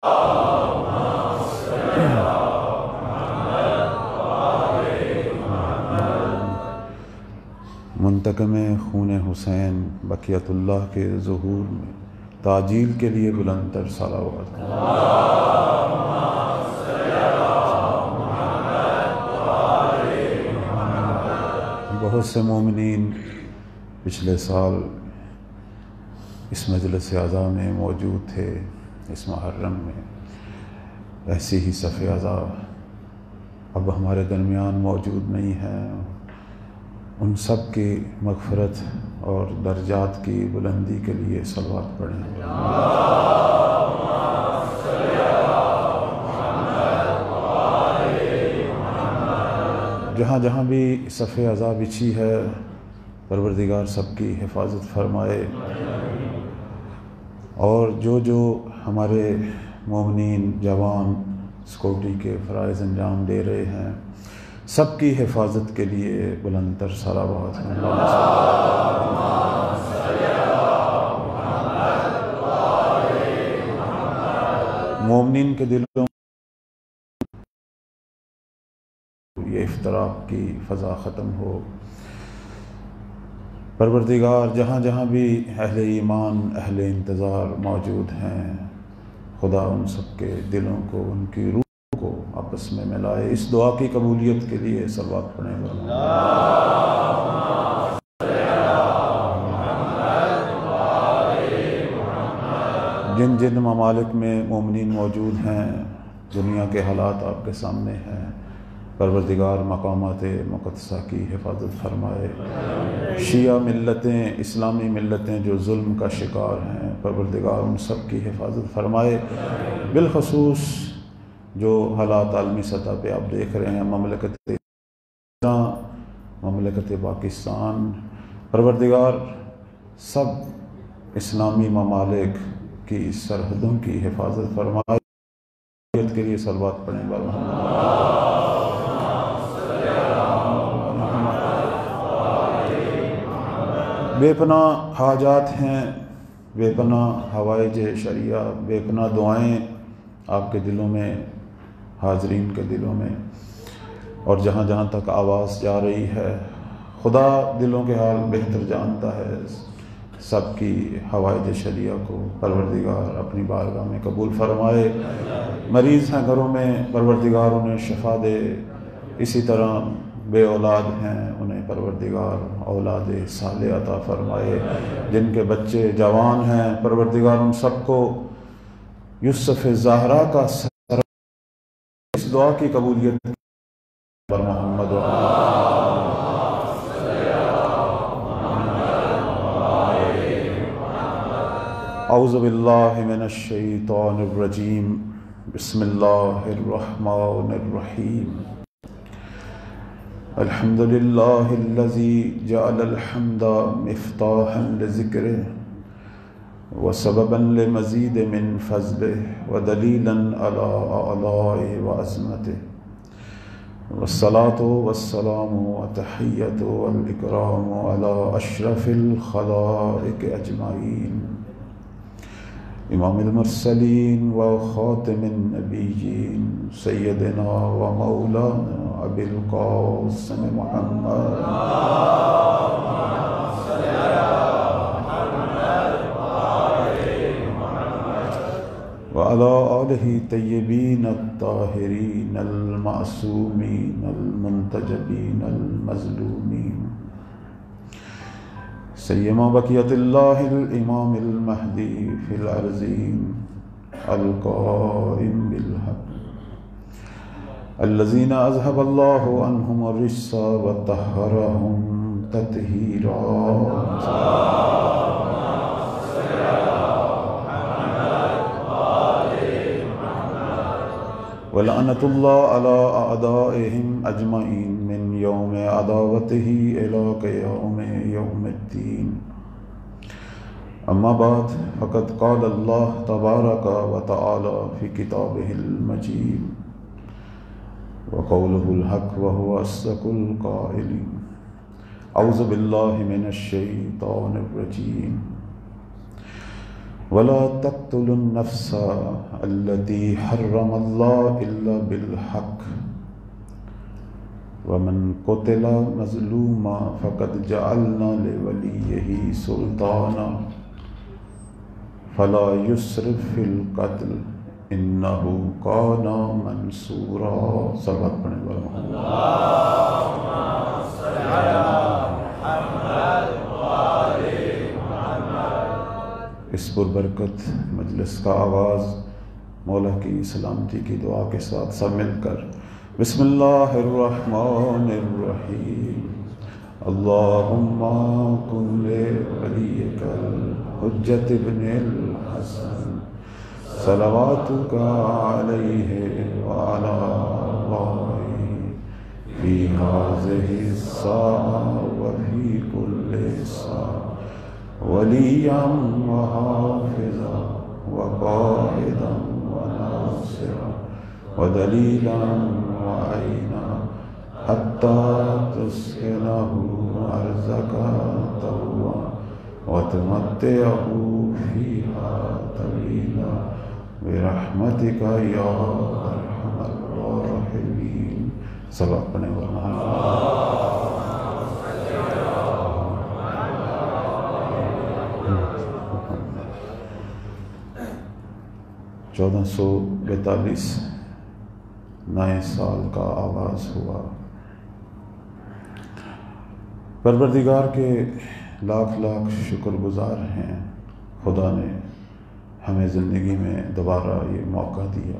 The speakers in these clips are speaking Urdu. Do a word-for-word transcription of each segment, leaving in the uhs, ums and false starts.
منتقم خون حسین بقیت اللہ کے ظہور میں تعجیل کے لیے بلند تر صلوات۔ بہت سے مومنین پچھلے سال اس مجلس اعزا میں موجود تھے، اس محرم میں، ایسی ہی صف اعزا اب ہمارے درمیان موجود نہیں ہیں۔ ان سب کی مغفرت اور درجات کی بلندی کے لیے صلوات پڑھیں۔ جہاں جہاں بھی صف اعزا بچھی ہے، پروردگار سب کی حفاظت فرمائے، اور جو جو ہمارے مومنین جوان سیکورٹی کے فرائض انجام دے رہے ہیں، سب کی حفاظت کے لیے بلند تر صلوات۔ مومنین کے دلوں یہ افتراق کی فضا ختم ہو۔ پروردگار جہاں جہاں بھی اہل ایمان، اہل انتظار موجود ہیں، خدا ان سب کے دلوں کو، ان کی روح کو آپس میں ملائے۔ اس دعا کی قبولیت کے لیے صلوات پڑھیں۔ جن جن ممالک میں مومنین موجود ہیں، دنیا کے حالات آپ کے سامنے ہیں، پروردگار مقامات مقدسہ کی حفاظت فرمائے۔ شیعہ ملتیں، اسلامی ملتیں جو ظلم کا شکار ہیں، پروردگار ان سب کی حفاظت فرمائے۔ بالخصوص جو حالات عالمی سطح پہ آپ دیکھ رہے ہیں، مملکت مملکت پاکستان، پروردگار سب اسلامی ممالک کی سرحدوں کی حفاظت فرمائے۔ کے لیے صلوات پڑھیں۔ بے پناہ حاجات ہیں، بے پناہ حوائج شریعہ، بے پناہ دعائیں آپ کے دلوں میں، حاضرین کے دلوں میں، اور جہاں جہاں تک آواز جا رہی ہے، خدا دلوں کے حال بہتر جانتا ہے۔ سب کی حوائج شریعہ کو پروردگار اپنی بارگاہ میں قبول فرمائے۔ مریض ہیں گھروں میں، پروردگار انہیں شفا دے۔ اسی طرح بے اولاد ہیں، انہیں پروردگار اولاد صالح عطا فرمائے۔ جن کے بچے جوان ہیں، پروردگار ان سب کو یوسف زہرا کا سر اس دعا کی قبولیت پر محمد و اعوذ باللہ من الشیطان الرجیم، بسم اللہ الرحمن الرحیم۔ الحمد للہ الذی جعل الحمد مفتاحا لذکرہ وسببا لمزید من فضلہ ودلیلا علی آلائہ وعظمتہ، والصلاة والسلام والتحیۃ والاکرام علی اشرف الخلائق اجمعین، امام المرسلین و خاتم النبیین، سیدنا و مولانا ابی القاسم محمد وعلی آلہ طیبین الطاہرین المعصومین المنتجبین المظلومین، سیما بقیت اللہ الامام المہدی فی الارضین القائم بالحق، الذین اذهب اللہ عنہم الرجس وطہرہم تطہیرا، ولعنت اللہ علی اعدائہم اجمعین من یوم عداوتہ الی قیام یوم الدین، اما بعد فقد قال اللہ تبارک و تعالی فی کتابہ المجید وقولہ الحق وہو اصدق القائلین، اعوذ باللہ من الشیطان الرجیم، ولا تقتلوا النفس التي حرم الله إلا بالحق ومن قتل مظلوما فقد جعلنا لوليه سلطانا فلا يسرف في القتل إنه كان منصورا. صلوات پڑھنے والے اللهم صل على محمد وآل محمد. اس پربرکت مجلس کا آغاز مولا کی سلامتی کی دعا کے ساتھ سب مل کر بسم اللہ الرحمن الرحیم. اللہم کن لولیک الحجۃ ابن الحسن صلواتک علیہ وعلی آلہ فی ہذہ الساعة وفی کل ساعة ولییا وحافظا وقائدا وناصرا ودلیلا وعینا حتی تسکنہ ارضک طوعا وتمتعہ فیہا طویلا برحمتک یا ارحم الراحمین. صلوات پڑھنے والے چودہ سو بیتالیس نئے سال کا آغاز ہوا. پروردگار کے لاکھ لاکھ شکر گزار ہیں، خدا نے ہمیں زندگی میں دوبارہ یہ موقع دیا.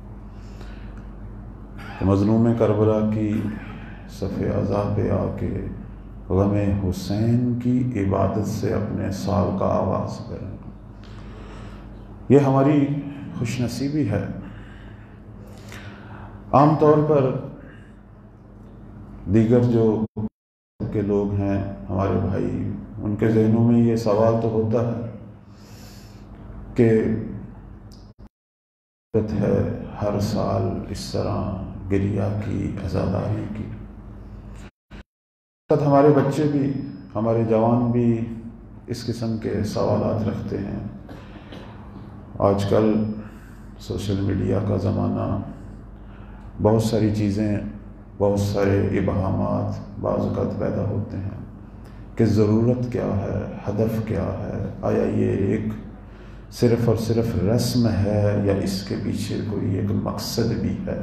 مظلوم کربلا کی صف عزا پہ آ کے غم حسین کی عبادت سے اپنے سال کا آغاز کریں، یہ ہماری خوش نصیبی ہے. عام طور پر دیگر جو کے لوگ ہیں ہمارے بھائی، ان کے ذہنوں میں یہ سوال تو ہوتا ہے کہ ہے ہر سال اس طرح گریہ کی، عزاداری کی. ہمارے بچے بھی، ہمارے جوان بھی اس قسم کے سوالات رکھتے ہیں. آج کل سوشل میڈیا کا زمانہ، بہت ساری چیزیں، بہت سارے ابہامات بعض اوقات پیدا ہوتے ہیں کہ ضرورت کیا ہے، ہدف کیا ہے، آیا یہ ایک صرف اور صرف رسم ہے یا اس کے پیچھے کوئی ایک مقصد بھی ہے.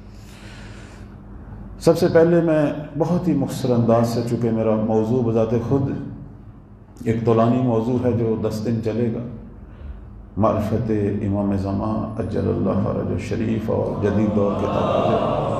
سب سے پہلے میں بہت ہی مختصر انداز سے، چونکہ میرا موضوع بذات خود ایک طولانی موضوع ہے جو دس دن چلے گا، معرفت امام زمان اجل اللہ فرج الشریف اور جدید دور کے تقاضے،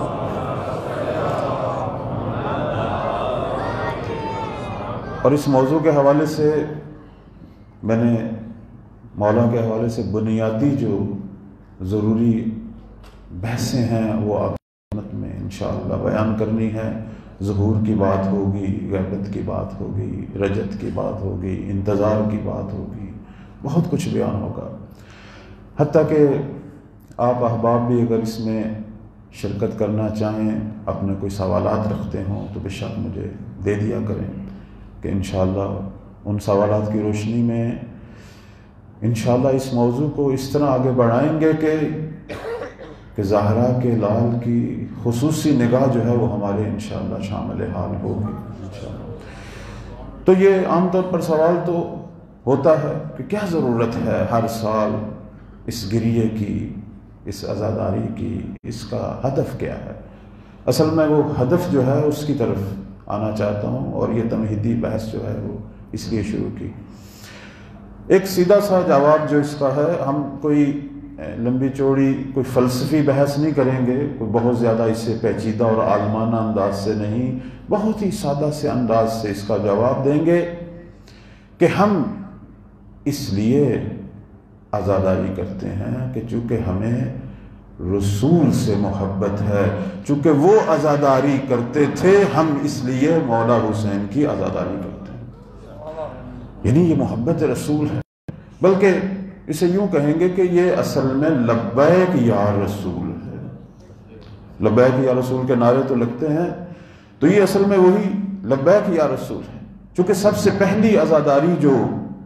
اور اس موضوع کے حوالے سے میں نے مولا کے حوالے سے بنیادی جو ضروری بحثیں ہیں وہ آپ میں انشاءاللہ بیان کرنی ہے. ظہور کی بات ہوگی، غیبت کی بات ہوگی، رجت کی بات ہوگی، انتظار کی بات ہوگی، بہت کچھ بیان ہوگا. حتیٰ کہ آپ احباب بھی اگر اس میں شرکت کرنا چاہیں، اپنے کوئی سوالات رکھتے ہوں تو بے شک مجھے دے دیا کریں کہ انشاءاللہ ان سوالات کی روشنی میں انشاءاللہ اس موضوع کو اس طرح آگے بڑھائیں گے کہ کہ زہرا کے لال کی خصوصی نگاہ جو ہے وہ ہمارے انشاءاللہ شامل حال ہوگی انشاءاللہ. تو یہ عام طور پر سوال تو ہوتا ہے کہ کیا ضرورت ہے ہر سال اس گریے کی، اس عزاداری کی، اس کا ہدف کیا ہے؟ اصل میں وہ ہدف جو ہے اس کی طرف آنا چاہتا ہوں، اور یہ تمہیدی بحث جو ہے وہ اس لیے شروع کی. ایک سیدھا سا جواب جو اس کا ہے، ہم کوئی لمبی چوڑی کوئی فلسفی بحث نہیں کریں گے، کوئی بہت زیادہ اس سے پیچیدہ اور عالمانہ انداز سے نہیں، بہت ہی سادہ سے انداز سے اس کا جواب دیں گے کہ ہم اس لیے عزاداری کرتے ہیں کہ چونکہ ہمیں رسول سے محبت ہے، چونکہ وہ عزاداری کرتے تھے ہم اس لیے مولا حسین کی عزاداری کرتے ہیں. یعنی یہ محبت رسول ہے، بلکہ اسے یوں کہیں گے کہ یہ اصل میں لبیک یا رسول ہے. لبیک یا رسول کے نعرے تو لگتے ہیں، تو یہ اصل میں وہی لبیک یا رسول ہے. چونکہ سب سے پہلی عزاداری جو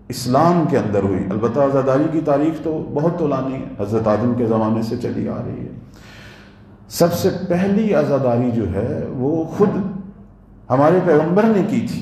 اسلام کے اندر ہوئی. البتہ عزاداری کی تاریخ تو بہت طولانی ہے، حضرت آدم کے زمانے سے چلی آ رہی ہے. سب سے پہلی عزاداری جو ہے وہ خود ہمارے پیغمبر نے کی تھی،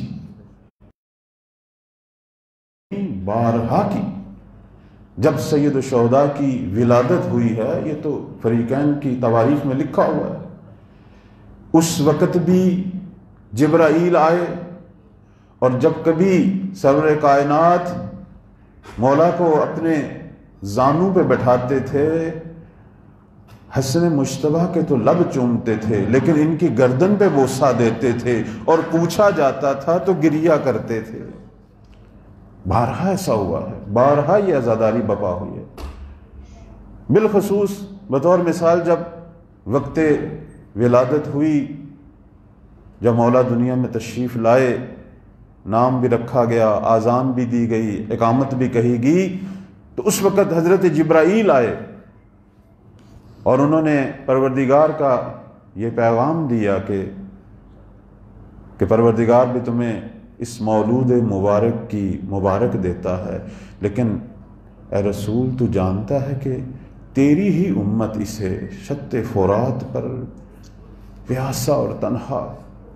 بارہا کی. جب سید الشہداء کی ولادت ہوئی ہے، یہ تو فریقین کی تواریخ میں لکھا ہوا ہے، اس وقت بھی جبرائیل آئے، اور جب کبھی سرور کائنات مولا کو اپنے زانوں پہ بٹھاتے تھے، حسن مجتبیٰ کے تو لب چومتے تھے، لیکن ان کی گردن پہ بوسہ دیتے تھے، اور پوچھا جاتا تھا تو گریہ کرتے تھے. بارہا ایسا ہوا ہے، بارہا یہ عزاداری بپا ہوئی ہے. بالخصوص بطور مثال جب وقت ولادت ہوئی، جب مولا دنیا میں تشریف لائے، نام بھی رکھا گیا، آذان بھی دی گئی، اقامت بھی کہی گئی، تو اس وقت حضرت جبرائیل آئے اور انہوں نے پروردگار کا یہ پیغام دیا کہ کہ پروردگار بھی تمہیں اس مولود مبارک کی مبارک دیتا ہے، لیکن اے رسول تو جانتا ہے کہ تیری ہی امت اسے شط فرات پر پیاسا اور تنہا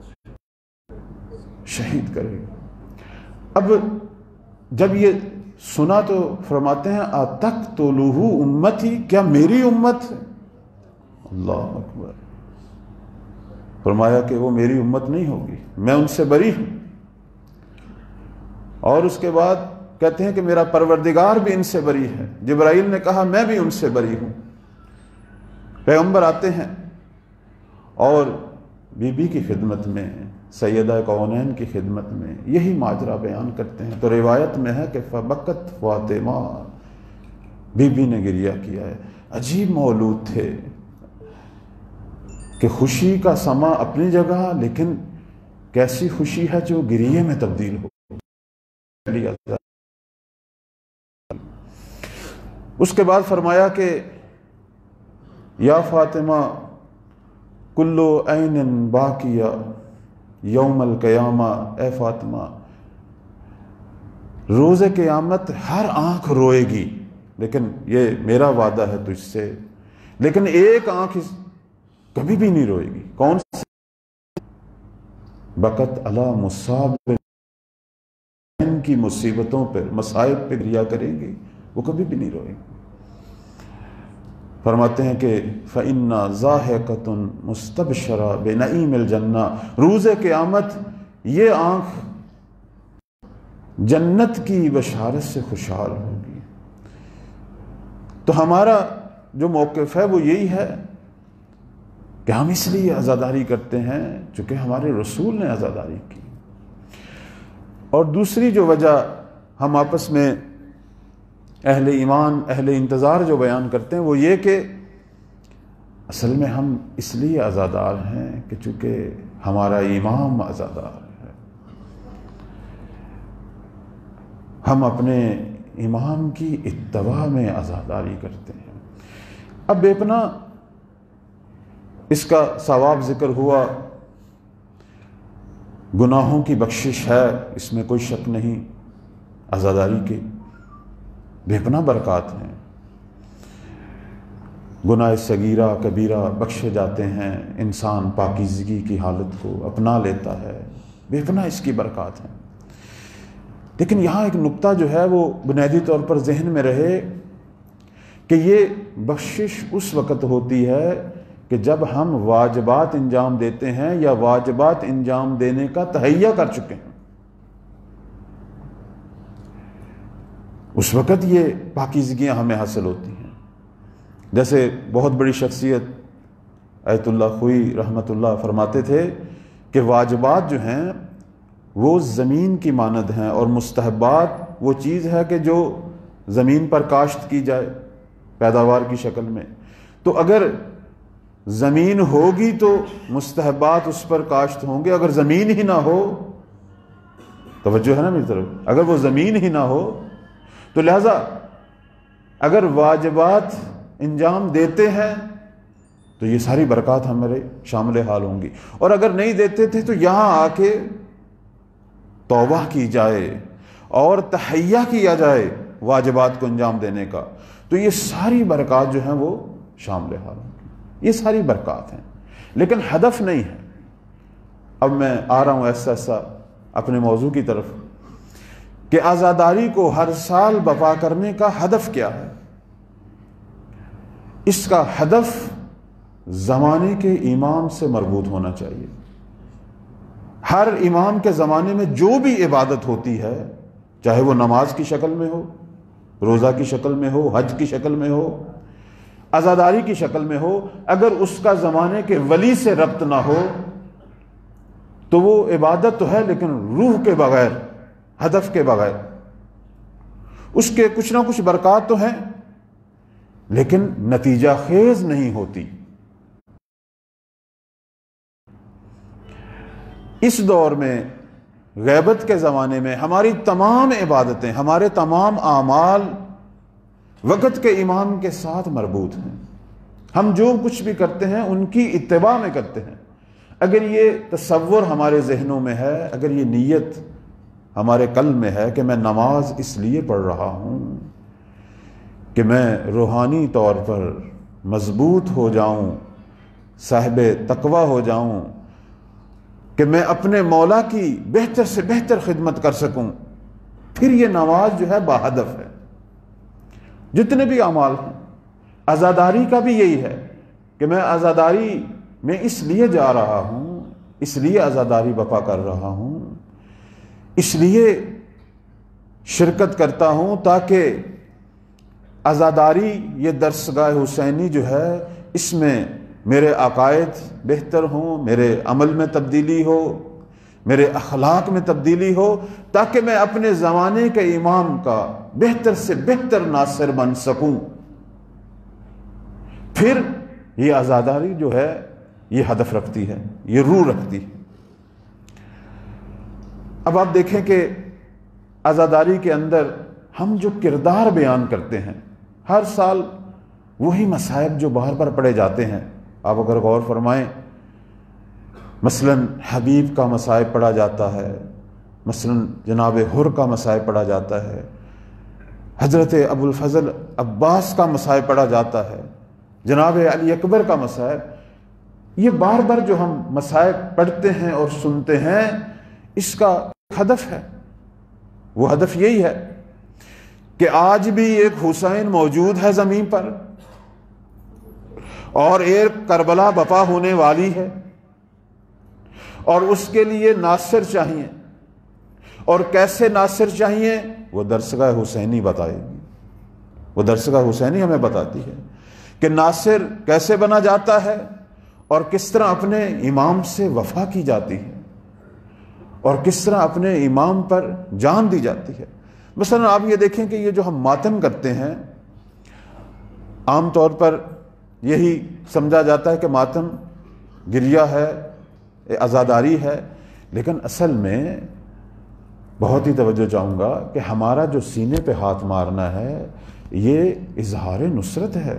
شہید کرے گی. اب جب یہ سنا تو فرماتے ہیں اتقتلہ امتی، کیا میری امت ہے؟ اللہ اکبر. فرمایا کہ وہ میری امت نہیں ہوگی، میں ان سے بری ہوں. اور اس کے بعد کہتے ہیں کہ میرا پروردگار بھی ان سے بری ہے. جبرائیل نے کہا میں بھی ان سے بری ہوں. پیغمبر آتے ہیں اور بی بی کی خدمت میں، سیدہ کونین کی خدمت میں یہی ماجرا بیان کرتے ہیں. تو روایت میں ہے کہ فبکت فاطمہ، بی بی نے گریہ کیا ہے. عجیب مولود تھے کہ خوشی کا سما اپنی جگہ، لیکن کیسی خوشی ہے جو گریے میں تبدیل ہو. اس کے بعد فرمایا کہ یا فاطمہ کلو عین باقیہ یوم القیامہ، اے فاطمہ روز قیامت ہر آنکھ روئے گی، لیکن یہ میرا وعدہ ہے تجھ سے، لیکن ایک آنکھ کبھی بھی نہیں روئے گی. کون سی؟ بکت علی مصاب، ان کی مصیبتوں پر، مصائب پہ گریہ کریں گی، وہ کبھی بھی نہیں روئیں گی. فرماتے ہیں کہ فَإِنَّا ضَاحِكَةٌ مُسْتَبْشَرَةٌ بِنَعِيمِ الْجَنَّةِ، روز قیامت یہ آنکھ جنت کی بشارت سے خوشحال ہوگی. تو ہمارا جو موقف ہے وہ یہی ہے کہ ہم اس لیے عزاداری کرتے ہیں چونکہ ہمارے رسول نے عزاداری کی. اور دوسری جو وجہ ہم آپس میں اہل ایمان، اہل انتظار جو بیان کرتے ہیں وہ یہ کہ اصل میں ہم اس لیے عزادار ہیں کہ چونکہ ہمارا امام عزادار ہے. ہم اپنے امام کی اتباع میں عزاداری کرتے ہیں. اب بے پناہ اس کا ثواب ذکر ہوا، گناہوں کی بخشش ہے، اس میں کوئی شک نہیں. عزاداری کے بے پناہ برکات ہیں. گناہ صغیرہ کبیرہ بخشے جاتے ہیں، انسان پاکیزگی کی حالت کو اپنا لیتا ہے، بے پناہ اس کی برکات ہیں. لیکن یہاں ایک نقطہ جو ہے وہ بنیادی طور پر ذہن میں رہے کہ یہ بخشش اس وقت ہوتی ہے کہ جب ہم واجبات انجام دیتے ہیں یا واجبات انجام دینے کا تہیہ کر چکے ہیں، اس وقت یہ پاکیزگیاں ہمیں حاصل ہوتی ہیں. جیسے بہت بڑی شخصیت ایت اللہ خوئی رحمۃ اللہ فرماتے تھے کہ واجبات جو ہیں وہ زمین کی مانند ہیں، اور مستحبات وہ چیز ہے کہ جو زمین پر کاشت کی جائے پیداوار کی شکل میں. تو اگر زمین ہوگی تو مستحبات اس پر کاشت ہوں گے، اگر زمین ہی نہ ہو، توجہ ہے نا میری طرف، اگر وہ زمین ہی نہ ہو تو لہذا اگر واجبات انجام دیتے ہیں تو یہ ساری برکات ہمارے شامل حال ہوں گی، اور اگر نہیں دیتے تھے تو یہاں آ کے توبہ کی جائے اور تہیہ کیا جائے واجبات کو انجام دینے کا، تو یہ ساری برکات جو ہیں وہ شامل حال ہیں، یہ ساری برکات ہیں، لیکن ہدف نہیں ہے۔ اب میں آ رہا ہوں ایسا ایسا اپنے موضوع کی طرف کہ عزاداری کو ہر سال برپا کرنے کا ہدف کیا ہے؟ اس کا ہدف زمانے کے امام سے مربوط ہونا چاہیے۔ ہر امام کے زمانے میں جو بھی عبادت ہوتی ہے، چاہے وہ نماز کی شکل میں ہو، روزہ کی شکل میں ہو، حج کی شکل میں ہو، عزاداری کی شکل میں ہو، اگر اس کا زمانے کے ولی سے ربط نہ ہو تو وہ عبادت تو ہے لیکن روح کے بغیر، ہدف کے بغیر۔ اس کے کچھ نہ کچھ برکات تو ہیں لیکن نتیجہ خیز نہیں ہوتی۔ اس دور میں، غیبت کے زمانے میں، ہماری تمام عبادتیں، ہمارے تمام اعمال وقت کے امام کے ساتھ مربوط ہیں۔ ہم جو کچھ بھی کرتے ہیں ان کی اتباع میں کرتے ہیں۔ اگر یہ تصور ہمارے ذہنوں میں ہے، اگر یہ نیت ہمارے قلب میں ہے کہ میں نماز اس لیے پڑھ رہا ہوں کہ میں روحانی طور پر مضبوط ہو جاؤں، صاحب تقوی ہو جاؤں، کہ میں اپنے مولا کی بہتر سے بہتر خدمت کر سکوں، پھر یہ نماز جو ہے باہدف ہے۔ جتنے بھی اعمال ہیں، عزاداری کا بھی یہی ہے کہ میں عزاداری میں اس لیے جا رہا ہوں، اس لیے عزاداری برپا کر رہا ہوں، اس لیے شرکت کرتا ہوں تاکہ عزاداری، یہ درسگاہ حسینی جو ہے، اس میں میرے عقائد بہتر ہوں، میرے عمل میں تبدیلی ہو، میرے اخلاق میں تبدیلی ہو، تاکہ میں اپنے زمانے کے امام کا بہتر سے بہتر ناصر بن سکوں۔ پھر یہ عزاداری جو ہے یہ ہدف رکھتی ہے، یہ روح رکھتی ہے۔ اب آپ دیکھیں کہ عزاداری کے اندر ہم جو کردار بیان کرتے ہیں، ہر سال وہی مصائب جو باہر پر پڑے جاتے ہیں، آپ اگر غور فرمائیں، مثلا حبیب کا مصائب پڑھا جاتا ہے، مثلا جناب حر کا مصائب پڑھا جاتا ہے، حضرت ابو الفضل عباس کا مصائب پڑھا جاتا ہے، جناب علی اکبر کا مصائب، یہ بار بار جو ہم مصائب پڑھتے ہیں اور سنتے ہیں، اس کا ہدف ہے۔ وہ ہدف یہی ہے کہ آج بھی ایک حسین موجود ہے زمین پر، اور ایک کربلا برپا ہونے والی ہے، اور اس کے لیے ناصر چاہیے، اور کیسے ناصر چاہیے وہ درسگاہ حسینی بتائے گی۔ وہ درسگاہ حسینی ہمیں بتاتی ہے کہ ناصر کیسے بنا جاتا ہے اور کس طرح اپنے امام سے وفا کی جاتی ہے، اور کس طرح اپنے امام پر جان دی جاتی ہے۔ مثلا آپ یہ دیکھیں کہ یہ جو ہم ماتم کرتے ہیں، عام طور پر یہی سمجھا جاتا ہے کہ ماتم گریہ ہے، عزاداری ہے، لیکن اصل میں بہت ہی توجہ چاہوں گا کہ ہمارا جو سینے پہ ہاتھ مارنا ہے یہ اظہار نصرت ہے،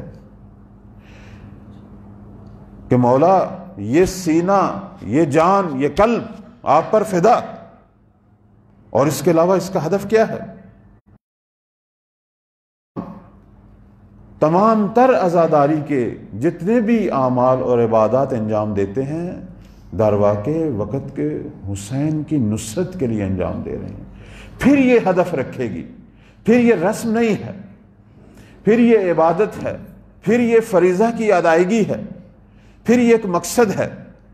کہ مولا یہ سینہ، یہ جان، یہ قلب آپ پر فدا، اور اس کے علاوہ اس کا ہدف کیا ہے؟ تمام تر عزاداری کے جتنے بھی اعمال اور عبادات انجام دیتے ہیں، درواقع وقت کے حسین کی نصرت کے لیے انجام دے رہے ہیں۔ پھر یہ ہدف رکھے گی، پھر یہ رسم نہیں ہے، پھر یہ عبادت ہے، پھر یہ فریضہ کی ادائیگی ہے، پھر یہ ایک مقصد ہے۔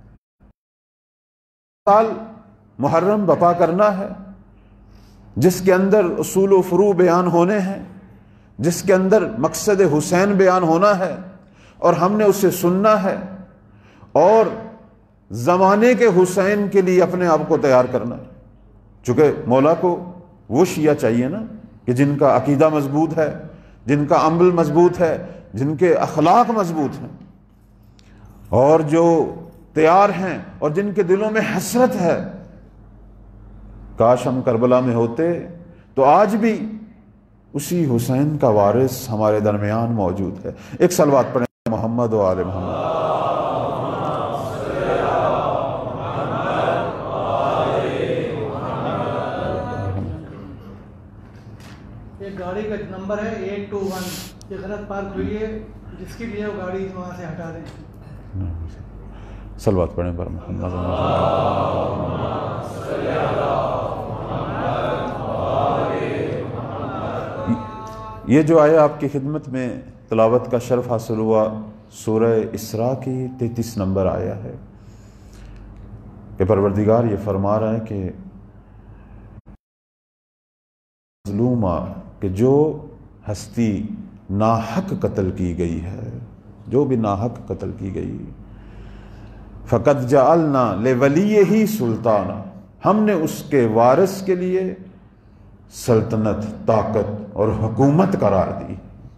سال محرم برپا کرنا ہے، جس کے اندر اصول و فروع بیان ہونے ہیں، جس کے اندر مقصد حسین بیان ہونا ہے، اور ہم نے اسے سننا ہے، اور زمانے کے حسین کے لیے اپنے آپ کو تیار کرنا ہے۔ چونکہ مولا کو وہ شیعہ چاہیے نا کہ جن کا عقیدہ مضبوط ہے، جن کا عمل مضبوط ہے، جن کے اخلاق مضبوط ہیں، اور جو تیار ہیں اور جن کے دلوں میں حسرت ہے۔ کاش ہم کربلا میں ہوتے تو آج بھی اسی حسین کا وارث ہمارے درمیان موجود ہے۔ ایک صلوات پڑھیں محمد و آل محمد۔ گاڑی کا نمبر ہے ایٹ ٹو ون، یہ غلط پارک ہوئی ہے، جس کی بھی ہے وہ گاڑی وہاں سے ہٹا دیں۔ صلوات پڑھیں پر محمد۔ یہ جو آیا آپ کی خدمت میں تلاوت کا شرف حاصل ہوا، سورہ اسراء کی تینتیس نمبر آیا ہے کہ پروردگار یہ فرما رہا ہے کہ مظلومہ، کہ جو ہستی ناحق قتل کی گئی ہے، جو بھی ناحق قتل کی گئی، فقد جعلنا لولیہ سلطانا، ہم نے اس کے وارث کے لیے سلطنت، طاقت اور حکومت قرار دی۔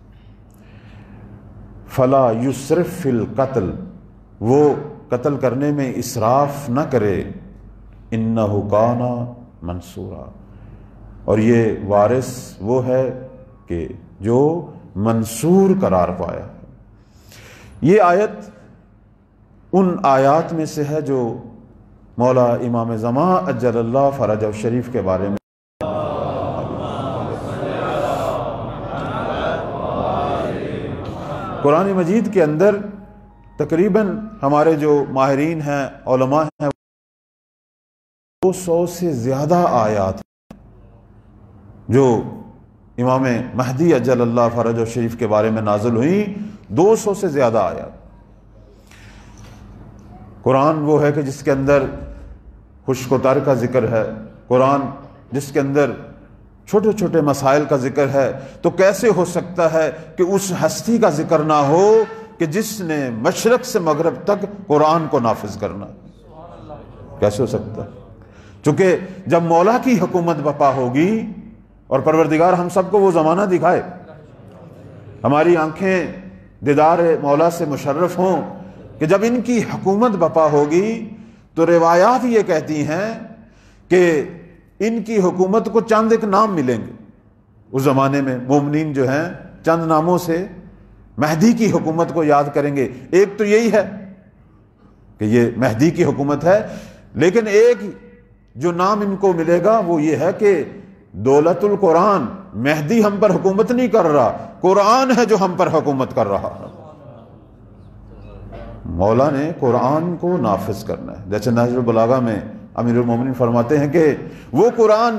فلا یسرف فی القتل، وہ قتل کرنے میں اسراف نہ کرے، انہ کان منصورا، اور یہ وارث وہ ہے کہ جو منصور قرار پایا۔ یہ آیت ان آیات میں سے ہے جو مولا امام زمان اجل اللہ فرجہ شریف کے بارے میں قرآن مجید کے اندر تقریباً ہمارے جو ماہرین ہیں، علماء ہیں، دو سو سے زیادہ آیات جو امام مہدی اجل اللہ فرجہ شریف کے بارے میں نازل ہوئیں، دو سو سے زیادہ آیات۔ قرآن وہ ہے کہ جس کے اندر خشک و تر کا ذکر ہے، قرآن جس کے اندر چھوٹے چھوٹے مسائل کا ذکر ہے، تو کیسے ہو سکتا ہے کہ اس ہستی کا ذکر نہ ہو کہ جس نے مشرق سے مغرب تک قرآن کو نافذ کرنا؟ کیسے ہو سکتا ہے؟ چونکہ جب مولا کی حکومت بپا ہوگی، اور پروردگار ہم سب کو وہ زمانہ دکھائے، ہماری آنکھیں دیدار مولا سے مشرف ہوں کہ جب ان کی حکومت بپا ہوگی تو روایات یہ کہتی ہیں کہ ان کی حکومت کو چند ایک نام ملیں گے۔ اس زمانے میں مومنین جو ہیں چند ناموں سے مہدی کی حکومت کو یاد کریں گے۔ ایک تو یہی ہے کہ یہ مہدی کی حکومت ہے، لیکن ایک جو نام ان کو ملے گا وہ یہ ہے کہ دولت القرآن، مہدی ہم پر حکومت نہیں کر رہا، قرآن ہے جو ہم پر حکومت کر رہا ہے۔ مولا نے قرآن کو نافذ کرنا ہے۔ جیسے نہج البلاغہ میں امیر المومنین فرماتے ہیں کہ وہ قرآن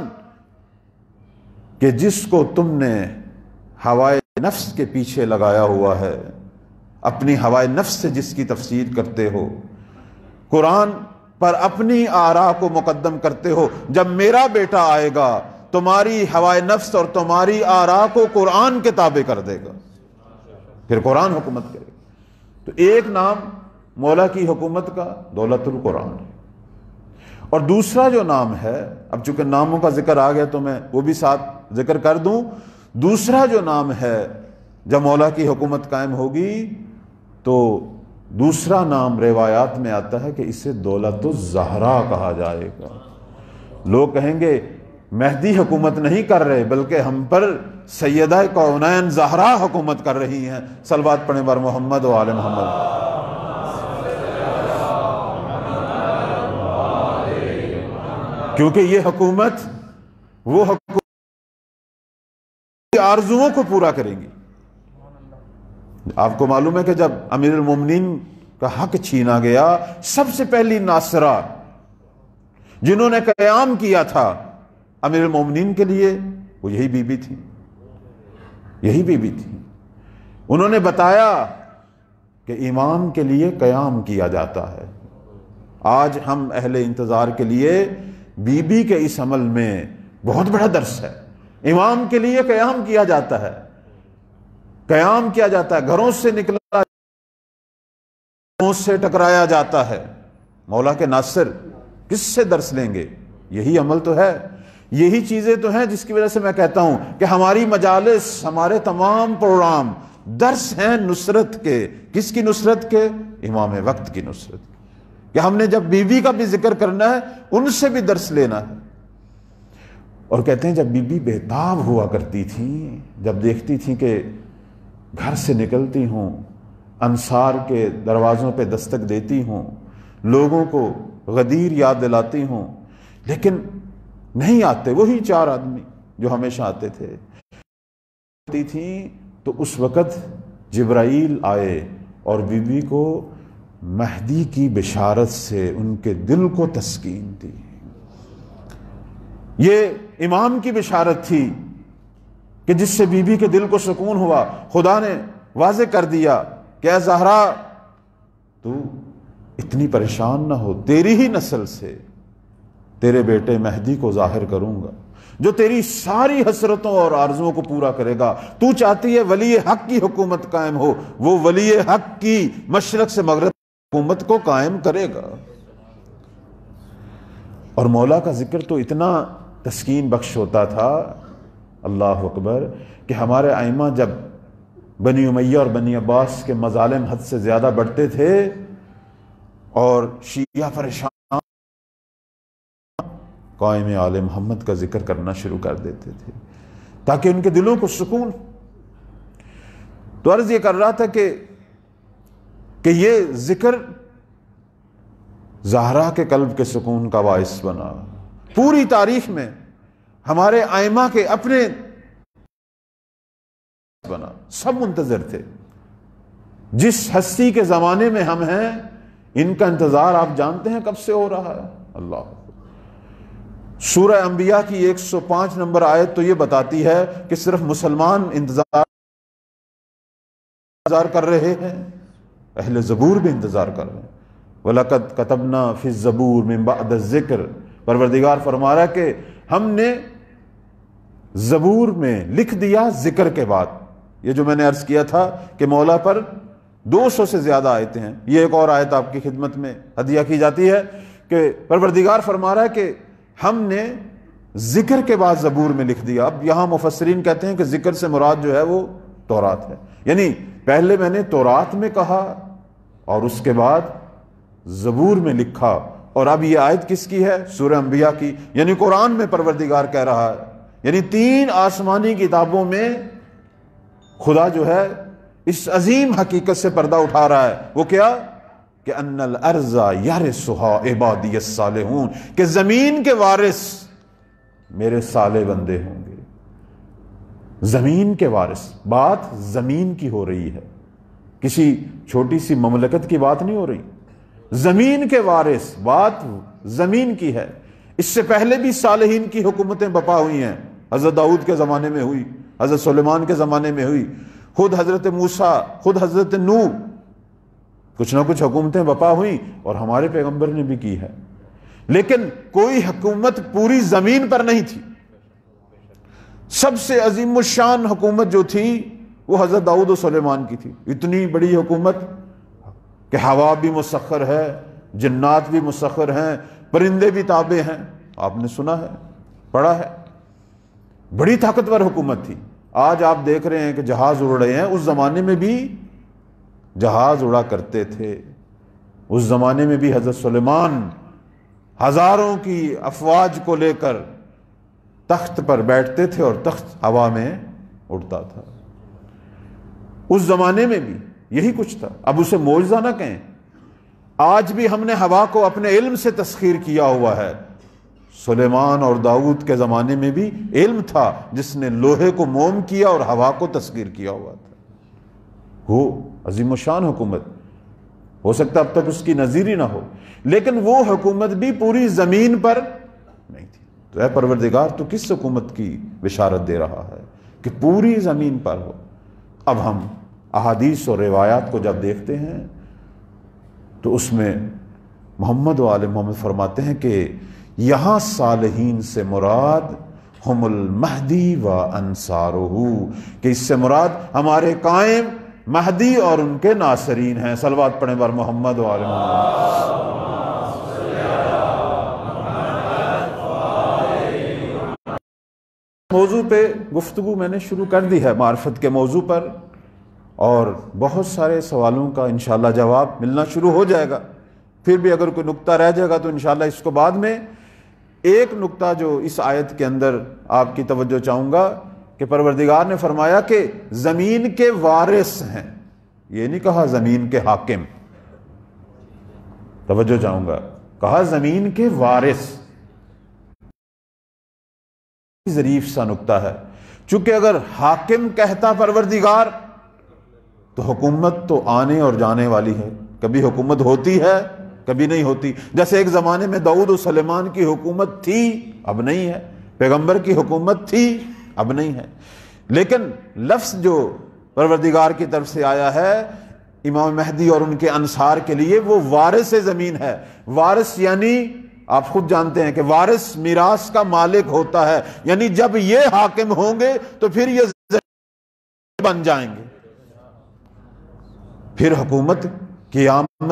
کہ جس کو تم نے ہوائے نفس کے پیچھے لگایا ہوا ہے، اپنی ہوائے نفس سے جس کی تفسیر کرتے ہو، قرآن پر اپنی آراء کو مقدم کرتے ہو، جب میرا بیٹا آئے گا تمہاری ہوائے نفس اور تمہاری آراء کو قرآن کے تابع کر دے گا، پھر قرآن حکومت کرے گا۔ تو ایک نام مولا کی حکومت کا دولت القرآن ہے، اور دوسرا جو نام ہے، اب چونکہ ناموں کا ذکر آ گیا تو میں وہ بھی ساتھ ذکر کر دوں، دوسرا جو نام ہے جب مولا کی حکومت قائم ہوگی تو دوسرا نام روایات میں آتا ہے کہ اسے دولت الزہرا کہا جائے گا۔ لوگ کہیں گے مہدی حکومت نہیں کر رہے بلکہ ہم پر سیدہ کونین زہرا حکومت کر رہی ہیں۔ صلوات پڑھیں بر محمد و آل محمد۔ کیونکہ یہ حکومت وہ حکومت آرزوؤں کو پورا کریں گی۔ آپ کو معلوم ہے کہ جب امیر المومنین کا حق چھینا گیا، سب سے پہلی ناصرہ جنہوں نے قیام کیا تھا امیر المومنین کے لیے وہ یہی بی بی تھی، یہی بی بی تھی۔ انہوں نے بتایا کہ امام کے لیے قیام کیا جاتا ہے۔ آج ہم اہل انتظار کے لیے بی بی کے اس عمل میں بہت بڑا درس ہے۔ امام کے لیے قیام کیا جاتا ہے، قیام کیا جاتا ہے، گھروں سے نکلا، گھروں سے ٹکرایا جاتا ہے۔ مولا کے ناصر کس سے درس لیں گے؟ یہی عمل تو ہے، یہی چیزیں تو ہیں جس کی وجہ سے میں کہتا ہوں کہ ہماری مجالس، ہمارے تمام پروگرام درس ہیں نصرت کے۔ کس کی نصرت کے؟ امام وقت کی نصرت کے، کہ ہم نے جب بی بی کا بھی ذکر کرنا ہے ان سے بھی درس لینا ہے۔ اور کہتے ہیں جب بی بی بےتاب ہوا کرتی تھی، جب دیکھتی تھی کہ گھر سے نکلتی ہوں، انصار کے دروازوں پہ دستک دیتی ہوں، لوگوں کو غدیر یاد دلاتی ہوں، لیکن نہیں آتے وہی چار آدمی جو ہمیشہ آتے تھے۔ ہوتی تھیں تو اس وقت جبرائیل آئے اور بی بی کو مہدی کی بشارت سے ان کے دل کو تسکین دی. یہ امام کی بشارت تھی کہ جس سے بی بی کے دل کو سکون ہوا. خدا نے واضح کر دیا کہ اے زہرا تو اتنی پریشان نہ ہو، تیری ہی نسل سے تیرے بیٹے مہدی کو ظاہر کروں گا جو تیری ساری حسرتوں اور آرزوؤں کو پورا کرے گا. تو چاہتی ہے ولی حق کی حکومت قائم ہو، وہ ولی حق کی مشرق سے مغرب حکومت کو قائم کرے گا. اور مولا کا ذکر تو اتنا تسکین بخش ہوتا تھا، اللہ اکبر، کہ ہمارے ائمہ جب بنی امیہ اور بنی عباس کے مظالم حد سے زیادہ بڑھتے تھے اور شیعہ پریشان، قائم آل محمد کا ذکر کرنا شروع کر دیتے تھے تاکہ ان کے دلوں کو سکون. تو عرض یہ کر رہا تھا کہ کہ یہ ذکر زہرا کے قلب کے سکون کا باعث بنا. پوری تاریخ میں ہمارے ائمہ کے اپنے بنا، سب منتظر تھے. جس ہستی کے زمانے میں ہم ہیں ان کا انتظار آپ جانتے ہیں کب سے ہو رہا ہے. اللہ، سورہ انبیاء کی ایک سو پانچ نمبر آیت تو یہ بتاتی ہے کہ صرف مسلمان انتظار کر رہے ہیں، اہل زبور بھی انتظار کر رہے ہیں. وَلَقَدْ كَتَبْنَا فِي الزَّبُورِ مِن بَعْدِ الذِّكْرِ، پروردگار فرما رہا ہے کہ ہم نے زبور میں لکھ دیا ذکر کے بعد. یہ جو میں نے عرض کیا تھا کہ مولا پر دو سو سے زیادہ آیتیں ہیں، یہ ایک اور آیت آپ کی خدمت میں ہدیہ کی جاتی ہے کہ پروردگار فرما رہا ہے کہ ہم نے ذکر کے بعد زبور میں لکھ دیا. اب یہاں مفسرین کہتے ہیں کہ ذکر سے مراد جو ہے وہ تورات ہے، یعنی پہلے میں نے تورات میں کہا اور اس کے بعد زبور میں لکھا. اور اب یہ آیت کس کی ہے؟ سورہ انبیاء کی، یعنی قرآن میں پروردگار کہہ رہا ہے. یعنی تین آسمانی کتابوں میں خدا جو ہے اس عظیم حقیقت سے پردہ اٹھا رہا ہے. وہ کیا؟ کہ ان الارض یرثها عبادی الصالحون، کہ زمین کے وارث میرے صالح بندے ہوں گے. زمین کے وارث، بات زمین کی ہو رہی ہے، کسی چھوٹی سی مملکت کی بات نہیں ہو رہی. زمین کے وارث، بات زمین کی ہے. اس سے پہلے بھی صالحین کی حکومتیں بپا ہوئی ہیں. حضرت داؤد کے زمانے میں ہوئی، حضرت سلیمان کے زمانے میں ہوئی، خود حضرت موسیٰ، خود حضرت نوح، کچھ نہ کچھ حکومتیں بپا ہوئیں اور ہمارے پیغمبر نے بھی کی ہے. لیکن کوئی حکومت پوری زمین پر نہیں تھی. سب سے عظیم الشان حکومت جو تھی وہ حضرت داؤد و سلیمان کی تھی. اتنی بڑی حکومت کہ ہوا بھی مسخر ہے، جنات بھی مسخر ہیں، پرندے بھی تابع ہیں. آپ نے سنا ہے، پڑھا ہے. بڑی طاقتور حکومت تھی. آج آپ دیکھ رہے ہیں کہ جہاز اڑ رہے ہیں، اس زمانے میں بھی جہاز اڑا کرتے تھے. اس زمانے میں بھی حضرت سلیمان ہزاروں کی افواج کو لے کر تخت پر بیٹھتے تھے اور تخت ہوا میں اڑتا تھا. اس زمانے میں بھی یہی کچھ تھا. اب اسے معجزہ نہ کہیں. آج بھی ہم نے ہوا کو اپنے علم سے تسخیر کیا ہوا ہے. سلیمان اور داؤد کے زمانے میں بھی علم تھا جس نے لوہے کو موم کیا اور ہوا کو تسخیر کیا ہوا تھا. وہ عظیم الشان حکومت، ہو سکتا اب تک اس کی نظیر ہی نہ ہو، لیکن وہ حکومت بھی پوری زمین پر نہیں تھی. تو اے پروردگار تو کس حکومت کی بشارت دے رہا ہے کہ پوری زمین پر ہو. اب ہم احادیث اور روایات کو جب دیکھتے ہیں تو اس میں محمد و آل محمد فرماتے ہیں کہ یہاں صالحین سے مراد ہم المہدی و انصارہ، کہ اس سے مراد ہمارے قائم مہدی اور ان کے ناصرین ہیں. صلوات پڑھیں بر محمد و آل محمد. موضوع پہ گفتگو میں نے شروع کر دی ہے، معرفت کے موضوع پر، اور بہت سارے سوالوں کا انشاءاللہ جواب ملنا شروع ہو جائے گا. پھر بھی اگر کوئی نقطہ رہ جائے گا تو انشاءاللہ اس کو بعد میں. ایک نقطہ جو اس آیت کے اندر آپ کی توجہ چاہوں گا کہ پروردگار نے فرمایا کہ زمین کے وارث ہیں، یہ نہیں کہا زمین کے حاکم. توجہ چاہوں گا، کہا زمین کے وارث. ظریف سا نقطہ ہے چونکہ اگر حاکم کہتا پروردگار تو حکومت تو آنے اور جانے والی ہے، کبھی حکومت ہوتی ہے کبھی نہیں ہوتی. جیسے ایک زمانے میں داؤد و سلیمان کی حکومت تھی، اب نہیں ہے. پیغمبر کی حکومت تھی، اب نہیں ہے. لیکن لفظ جو پروردگار کی طرف سے آیا ہے امام مہدی اور ان کے انصار کے لیے، وہ وارث زمین ہے. وارث یعنی آپ خود جانتے ہیں کہ وارث میراث کا مالک ہوتا ہے، یعنی جب یہ حاکم ہوں گے تو پھر یہ زمین بن جائیں گے، پھر حکومت قیامت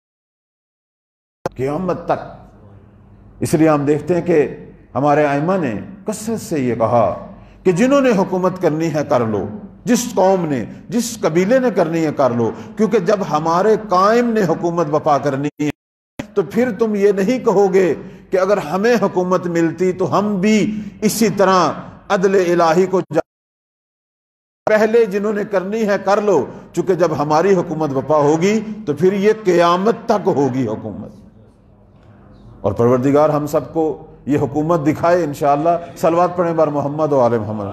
قیامت تک. اس لیے ہم دیکھتے ہیں کہ ہمارے ائمہ نے کثرت سے یہ کہا کہ جنہوں نے حکومت کرنی ہے کر لو، جس قوم نے جس قبیلے نے کرنی ہے کر لو، کیونکہ جب ہمارے قائم نے حکومت بپا کرنی ہے تو پھر تم یہ نہیں کہو گے کہ اگر ہمیں حکومت ملتی تو ہم بھی اسی طرح عدل الہی کو جا... پہلے جنہوں نے کرنی ہے کر لو، چونکہ جب ہماری حکومت بپا ہوگی تو پھر یہ قیامت تک ہوگی حکومت. اور پروردگار ہم سب کو یہ حکومت دکھائے انشاءاللہ. صلوات پڑھیں بار محمد و آل محمد.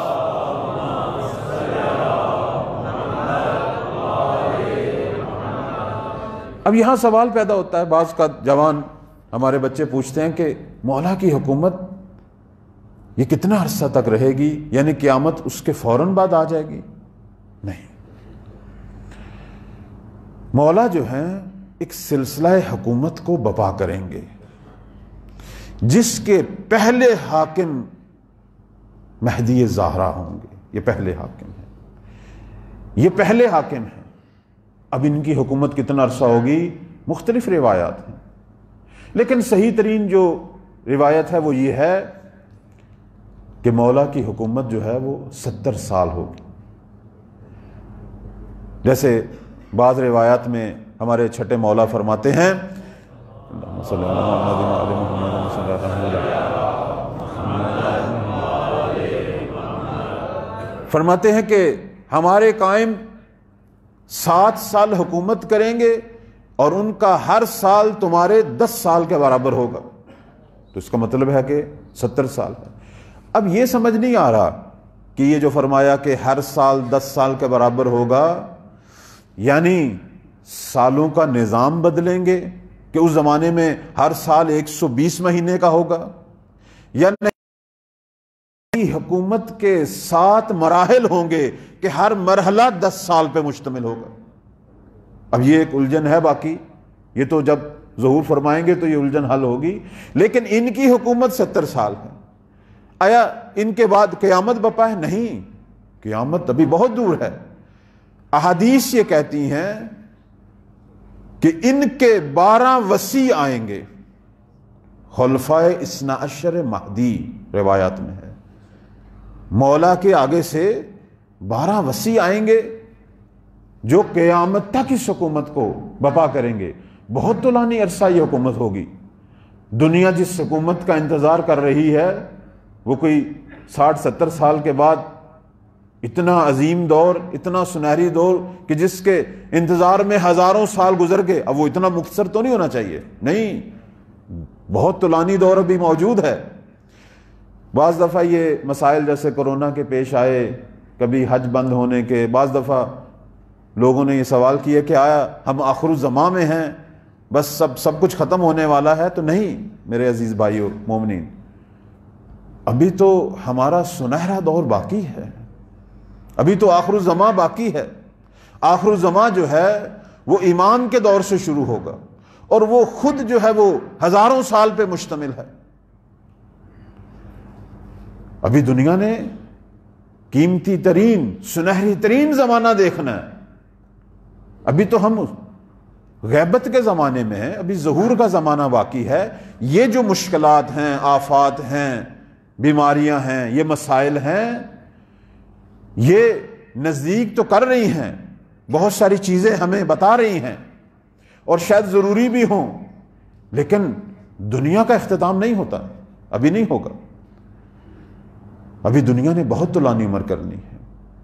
اب یہاں سوال پیدا ہوتا ہے، بعض کا جوان ہمارے بچے پوچھتے ہیں کہ مولا کی حکومت یہ کتنا عرصہ تک رہے گی، یعنی قیامت اس کے فوراً بعد آ جائے گی؟ نہیں، مولا جو ہیں ایک سلسلہ حکومت کو بپا کریں گے جس کے پہلے حاکم مہدی زہرا ہوں گے. یہ پہلے حاکم ہیں، یہ پہلے حاکم ہیں. اب ان کی حکومت کتنا عرصہ ہوگی مختلف روایات ہیں، لیکن صحیح ترین جو روایت ہے وہ یہ ہے کہ مولا کی حکومت جو ہے وہ ستر سال ہوگی. جیسے بعض روایات میں ہمارے چھٹے مولا فرماتے ہیں فرماتے ہیں کہ ہمارے قائم سات سال حکومت کریں گے اور ان کا ہر سال تمہارے دس سال کے برابر ہوگا. تو اس کا مطلب ہے کہ ستر سال ہے. اب یہ سمجھ نہیں آ رہا کہ یہ جو فرمایا کہ ہر سال دس سال کے برابر ہوگا، یعنی سالوں کا نظام بدلیں گے کہ اس زمانے میں ہر سال ایک سو بیس مہینے کا ہوگا، یا نہیں حکومت کے سات مراحل ہوں گے کہ ہر مرحلہ دس سال پہ مشتمل ہوگا. اب یہ ایک الجھن ہے، باقی یہ تو جب ظہور فرمائیں گے تو یہ الجھن حل ہوگی. لیکن ان کی حکومت ستر سال ہے. آیا ان کے بعد قیامت بپا ہے؟ نہیں، قیامت ابھی بہت دور ہے. احادیث یہ کہتی ہیں کہ ان کے بارہ وصی آئیں گے، خلفائے اثنا عشر مہدی روایات میں ہے. مولا کے آگے سے بارہ وصی آئیں گے جو قیامت تک اس حکومت کو بپا کریں گے. بہت طولانی عرصہ یہ حکومت ہوگی. دنیا جس حکومت کا انتظار کر رہی ہے وہ کوئی ساٹھ ستر سال کے بعد اتنا عظیم دور، اتنا سنہری دور کہ جس کے انتظار میں ہزاروں سال گزر گئے، اب وہ اتنا مختصر تو نہیں ہونا چاہیے. نہیں، بہت طولانی دور ابھی موجود ہے. بعض دفعہ یہ مسائل جیسے کرونا کے پیش آئے، کبھی حج بند ہونے کے، بعض دفعہ لوگوں نے یہ سوال کیا کہ آیا ہم آخر الزماں میں ہیں، بس سب سب کچھ ختم ہونے والا ہے؟ تو نہیں میرے عزیز بھائیو مومنین، ابھی تو ہمارا سنہرا دور باقی ہے، ابھی تو آخر الزماں باقی ہے. آخر الزماں جو ہے وہ ایمان کے دور سے شروع ہوگا اور وہ خود جو ہے وہ ہزاروں سال پہ مشتمل ہے. ابھی دنیا نے قیمتی ترین سنہری ترین زمانہ دیکھنا ہے. ابھی تو ہم غیبت کے زمانے میں ہیں، ابھی ظہور کا زمانہ باقی ہے. یہ جو مشکلات ہیں، آفات ہیں، بیماریاں ہیں، یہ مسائل ہیں، یہ نزدیک تو کر رہی ہیں، بہت ساری چیزیں ہمیں بتا رہی ہیں اور شاید ضروری بھی ہوں، لیکن دنیا کا اختتام نہیں ہوتا، ابھی نہیں ہوگا. ابھی دنیا نے بہت طولانی عمر کرنی ہے.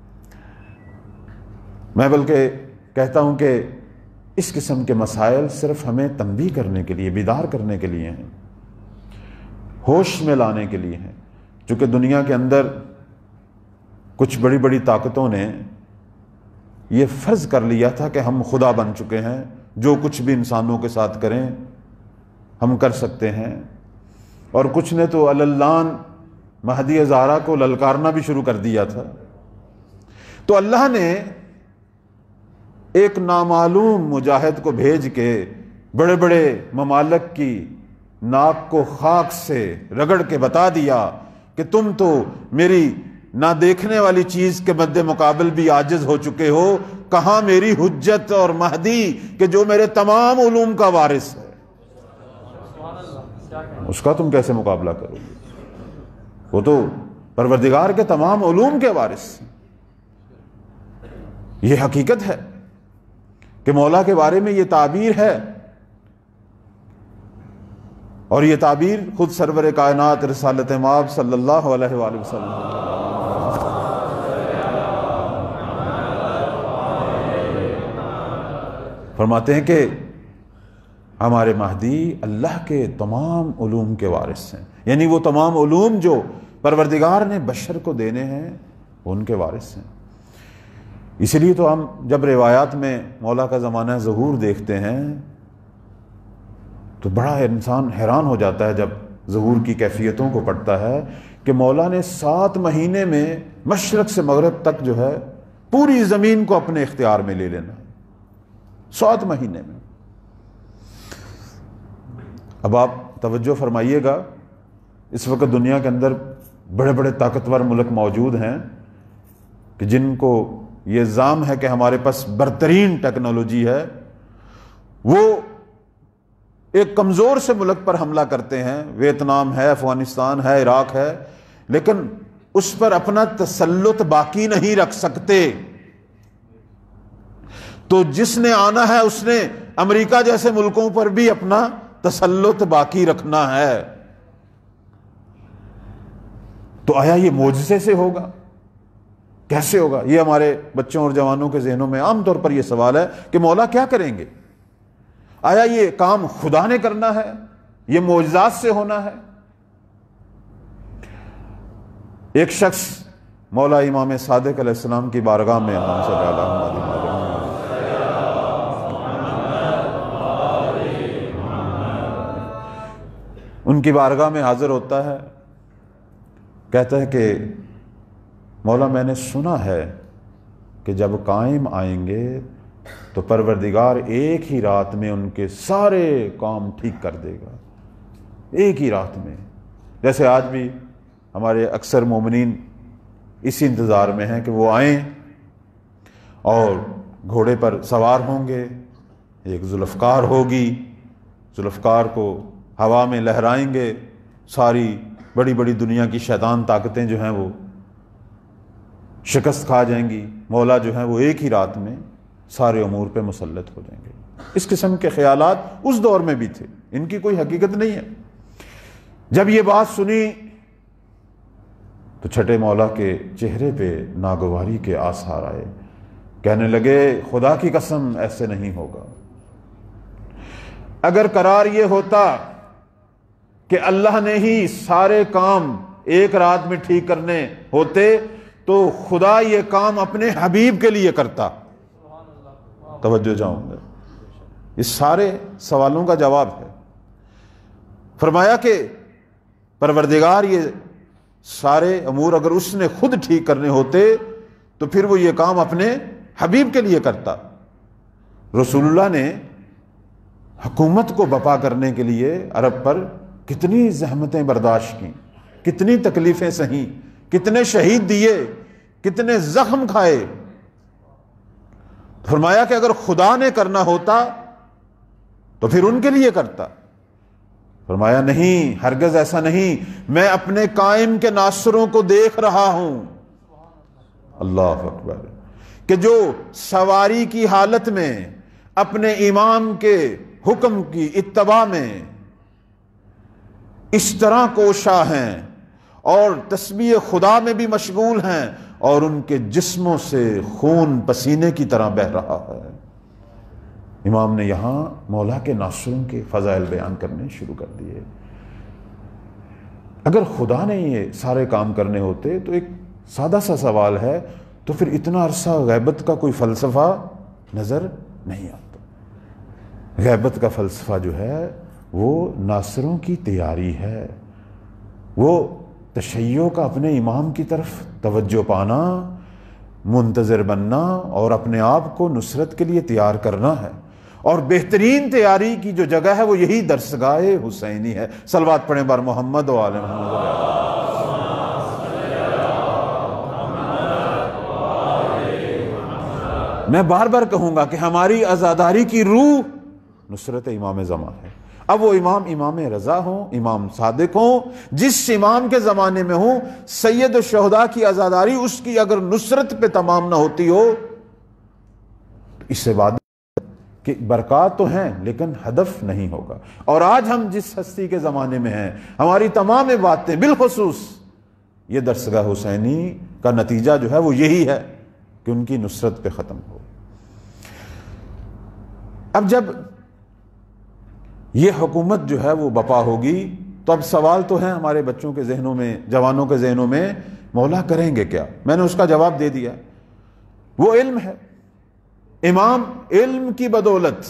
میں بلکہ کہتا ہوں کہ اس قسم کے مسائل صرف ہمیں تنبیہ کرنے کے لیے، بیدار کرنے کے لیے ہیں، ہوش میں لانے کے لیے ہیں. چونکہ دنیا کے اندر کچھ بڑی بڑی طاقتوں نے یہ فرض کر لیا تھا کہ ہم خدا بن چکے ہیں، جو کچھ بھی انسانوں کے ساتھ کریں ہم کر سکتے ہیں، اور کچھ نے تو اللان مہدی زہرا کو للکارنا بھی شروع کر دیا تھا۔ تو اللہ نے ایک نامعلوم مجاہد کو بھیج کے بڑے بڑے ممالک کی ناک کو خاک سے رگڑ کے بتا دیا کہ تم تو میری نہ دیکھنے والی چیز کے مد مقابل بھی عاجز ہو چکے ہو، کہاں میری حجت اور مہدی کہ جو میرے تمام علوم کا وارث ہے، اس کا تم کیسے مقابلہ کرو گے؟ وہ تو پروردگار کے تمام علوم کے وارث ہیں۔ یہ حقیقت ہے کہ مولا کے بارے میں یہ تعبیر ہے، اور یہ تعبیر خود سرور کائنات رسالت مآب صلی اللہ علیہ وآلہ وسلم فرماتے ہیں کہ ہمارے مہدی اللہ کے تمام علوم کے وارث ہیں، یعنی وہ تمام علوم جو پروردگار نے بشر کو دینے ہیں ان کے وارث ہیں۔ اسی لیے تو ہم جب روایات میں مولا کا زمانہ ظہور دیکھتے ہیں تو بڑا انسان حیران ہو جاتا ہے جب ظہور کی کیفیتوں کو پڑھتا ہے کہ مولا نے سات مہینے میں مشرق سے مغرب تک جو ہے پوری زمین کو اپنے اختیار میں لے لینا، سات مہینے میں۔ اب آپ توجہ فرمائیے گا، اس وقت دنیا کے اندر بڑے بڑے طاقتور ملک موجود ہیں کہ جن کو یہ الزام ہے کہ ہمارے پاس برترین ٹیکنالوجی ہے، وہ ایک کمزور سے ملک پر حملہ کرتے ہیں، ویتنام ہے، افغانستان ہے، عراق ہے، لیکن اس پر اپنا تسلط باقی نہیں رکھ سکتے۔ تو جس نے آنا ہے اس نے امریکہ جیسے ملکوں پر بھی اپنا تسلط باقی رکھنا ہے۔ تو آیا یہ معجزے سے ہوگا؟ کیسے ہوگا؟ یہ ہمارے بچوں اور جوانوں کے ذہنوں میں عام طور پر یہ سوال ہے کہ مولا کیا کریں گے؟ آیا یہ کام خدا نے کرنا ہے؟ یہ معجزات سے ہونا ہے؟ ایک شخص مولا امام صادق علیہ السلام کی بارگاہ میں اللہم صلی اللہ علیہ وسلم ان کی بارگاہ میں حاضر ہوتا ہے، کہتا ہے کہ مولا میں نے سنا ہے کہ جب قائم آئیں گے تو پروردگار ایک ہی رات میں ان کے سارے کام ٹھیک کر دے گا، ایک ہی رات میں۔ جیسے آج بھی ہمارے اکثر مومنین اسی انتظار میں ہیں کہ وہ آئیں اور گھوڑے پر سوار ہوں گے، ایک ذوالفقار ہوگی، ذوالفقار کو ہوا میں لہرائیں گے، ساری بڑی بڑی دنیا کی شیطان طاقتیں جو ہیں وہ شکست کھا جائیں گی، مولا جو ہیں وہ ایک ہی رات میں سارے امور پہ مسلط ہو جائیں گے۔ اس قسم کے خیالات اس دور میں بھی تھے، ان کی کوئی حقیقت نہیں ہے۔ جب یہ بات سنی تو چھٹے مولا کے چہرے پہ ناگواری کے آثار آئے، کہنے لگے خدا کی قسم ایسے نہیں ہوگا۔ اگر قرار یہ ہوتا کہ اللہ نے ہی سارے کام ایک رات میں ٹھیک کرنے ہوتے تو خدا یہ کام اپنے حبیب کے لیے کرتا۔ توجہ چاہوں گا، اس سارے سوالوں کا جواب ہے۔ فرمایا کہ پروردگار یہ سارے امور اگر اس نے خود ٹھیک کرنے ہوتے تو پھر وہ یہ کام اپنے حبیب کے لیے کرتا۔ رسول اللہ نے حکومت کو بپا کرنے کے لیے عرب پر کتنی زحمتیں برداشت کیں، کتنی تکلیفیں سہیں، کتنے شہید دیے، کتنے زخم کھائے۔ فرمایا کہ اگر خدا نے کرنا ہوتا تو پھر ان کے لیے کرتا۔ فرمایا نہیں، ہرگز ایسا نہیں، میں اپنے قائم کے ناصروں کو دیکھ رہا ہوں، اللہ اکبر، کہ جو سواری کی حالت میں اپنے امام کے حکم کی اتباع میں اس طرح کوشاں ہیں اور تسبیح خدا میں بھی مشغول ہیں اور ان کے جسموں سے خون پسینے کی طرح بہہ رہا ہے۔ امام نے یہاں مولا کے ناصروں کے فضائل بیان کرنے شروع کر دیے۔ اگر خدا نے یہ سارے کام کرنے ہوتے تو ایک سادہ سا سوال ہے، تو پھر اتنا عرصہ غیبت کا کوئی فلسفہ نظر نہیں آتا۔ غیبت کا فلسفہ جو ہے وہ ناصروں کی تیاری ہے، وہ تشیع کا اپنے امام کی طرف توجہ پانا، منتظر بننا اور اپنے آپ کو نصرت کے لیے تیار کرنا ہے۔ اور بہترین تیاری کی جو جگہ ہے وہ یہی درسگاہ حسینی ہے۔ صلوات پڑھیں بار محمد و آل محمد۔ میں بار بار کہوں گا کہ ہماری عزاداری کی روح نصرت امام زمان ہے۔ اب وہ امام امام رضا ہوں، امام صادق ہوں، جس امام کے زمانے میں ہوں، سید الشہداء کی عزاداری اس کی اگر نصرت پہ تمام نہ ہوتی ہو، اس سے بعد کہ برکات تو ہیں لیکن ہدف نہیں ہوگا۔ اور آج ہم جس ہستی کے زمانے میں ہیں، ہماری تمام باتیں بالخصوص یہ درسگاہ حسینی کا نتیجہ جو ہے وہ یہی ہے کہ ان کی نصرت پہ ختم ہو۔ اب جب یہ حکومت جو ہے وہ بپا ہوگی تو اب سوال تو ہیں ہمارے بچوں کے ذہنوں میں، جوانوں کے ذہنوں میں، مولا کریں گے کیا؟ میں نے اس کا جواب دے دیا، وہ علم ہے۔ امام علم کی بدولت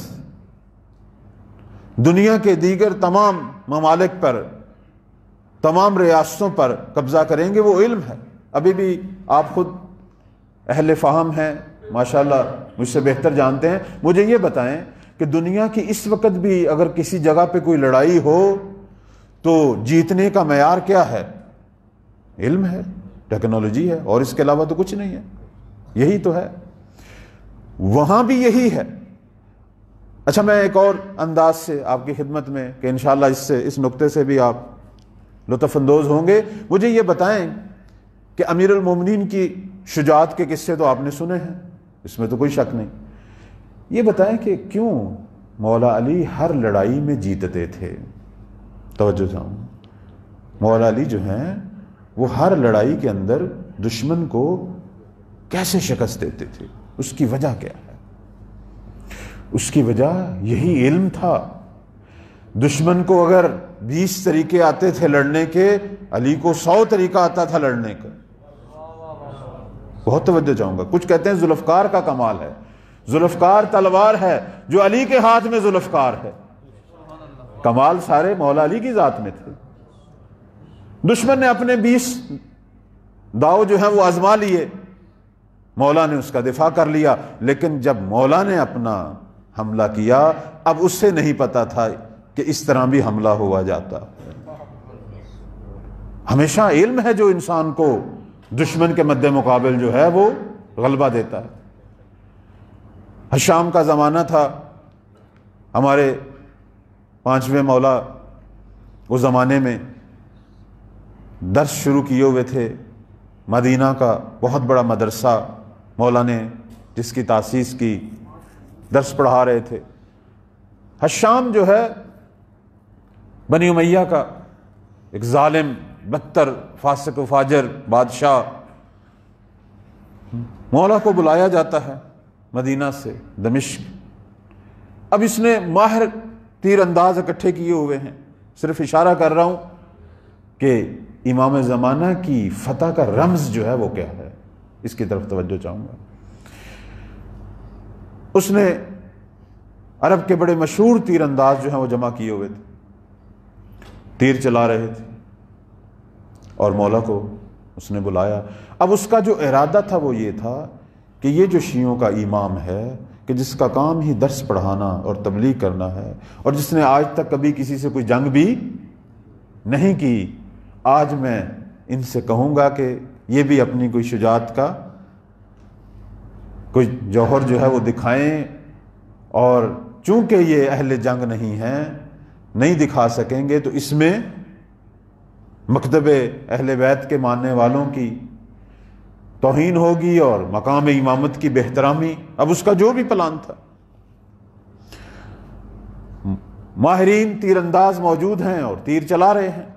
دنیا کے دیگر تمام ممالک پر، تمام ریاستوں پر قبضہ کریں گے، وہ علم ہے۔ ابھی بھی آپ خود اہل فہم ہیں، ماشاءاللہ مجھ سے بہتر جانتے ہیں، مجھے یہ بتائیں کہ دنیا کی اس وقت بھی اگر کسی جگہ پہ کوئی لڑائی ہو تو جیتنے کا معیار کیا ہے؟ علم ہے، ٹیکنالوجی ہے، اور اس کے علاوہ تو کچھ نہیں ہے۔ یہی تو ہے، وہاں بھی یہی ہے۔ اچھا، میں ایک اور انداز سے آپ کی خدمت میں کہ انشاءاللہ اس سے اس نقطے سے بھی آپ لطف اندوز ہوں گے، مجھے یہ بتائیں کہ امیر المومنین کی شجاعت کے قصے تو آپ نے سنے ہیں، اس میں تو کوئی شک نہیں۔ یہ بتائیں کہ کیوں مولا علی ہر لڑائی میں جیتتے تھے؟ توجہ چاہوں، مولا علی جو ہیں وہ ہر لڑائی کے اندر دشمن کو کیسے شکست دیتے تھے؟ اس کی وجہ کیا ہے؟ اس کی وجہ یہی علم تھا۔ دشمن کو اگر بیس طریقے آتے تھے لڑنے کے، علی کو سو طریقہ آتا تھا لڑنے کا۔ بہت توجہ چاہوں گا۔ کچھ کہتے ہیں ذوالفقار کا کمال ہے، ذوالفقار تلوار ہے، جو علی کے ہاتھ میں ذوالفقار ہے۔ کمال سارے مولا علی کی ذات میں تھے۔ دشمن نے اپنے بیس داؤ جو ہیں وہ آزما لیے، مولا نے اس کا دفاع کر لیا، لیکن جب مولا نے اپنا حملہ کیا، اب اس سے نہیں پتا تھا کہ اس طرح بھی حملہ ہوا جاتا۔ ہمیشہ علم ہے جو انسان کو دشمن کے مد مقابل جو ہے وہ غلبہ دیتا ہے۔ حشام کا زمانہ تھا، ہمارے پانچویں مولا اس زمانے میں درس شروع کیے ہوئے تھے، مدینہ کا بہت بڑا مدرسہ مولا نے جس کی تاسیس کی، درس پڑھا رہے تھے۔ حشام جو ہے بنی امیہ کا ایک ظالم، بدتر، فاسق و فاجر بادشاہ، مولا کو بلایا جاتا ہے مدینہ سے دمشق۔ اب اس نے ماہر تیر انداز اکٹھے کیے ہوئے ہیں، صرف اشارہ کر رہا ہوں کہ امام زمانہ کی فتح کا رمز جو ہے وہ کیا ہے، اس کی طرف توجہ چاہوں گا۔ اس نے عرب کے بڑے مشہور تیر انداز جو ہیں وہ جمع کیے ہوئے تھے، تیر چلا رہے تھے، اور مولا کو اس نے بلایا۔ اب اس کا جو ارادہ تھا وہ یہ تھا کہ یہ جو شیعوں کا امام ہے کہ جس کا کام ہی درس پڑھانا اور تبلیغ کرنا ہے، اور جس نے آج تک کبھی کسی سے کوئی جنگ بھی نہیں کی، آج میں ان سے کہوں گا کہ یہ بھی اپنی کوئی شجاعت کا کوئی جوہر جو ہے وہ دکھائیں، اور چونکہ یہ اہل جنگ نہیں ہیں، نہیں دکھا سکیں گے، تو اس میں مکتب اہل بیت کے ماننے والوں کی توہین ہوگی اور مقام امامت کی بہترامی۔ اب اس کا جو بھی پلان تھا، ماہرین تیر انداز موجود ہیں اور تیر چلا رہے ہیں،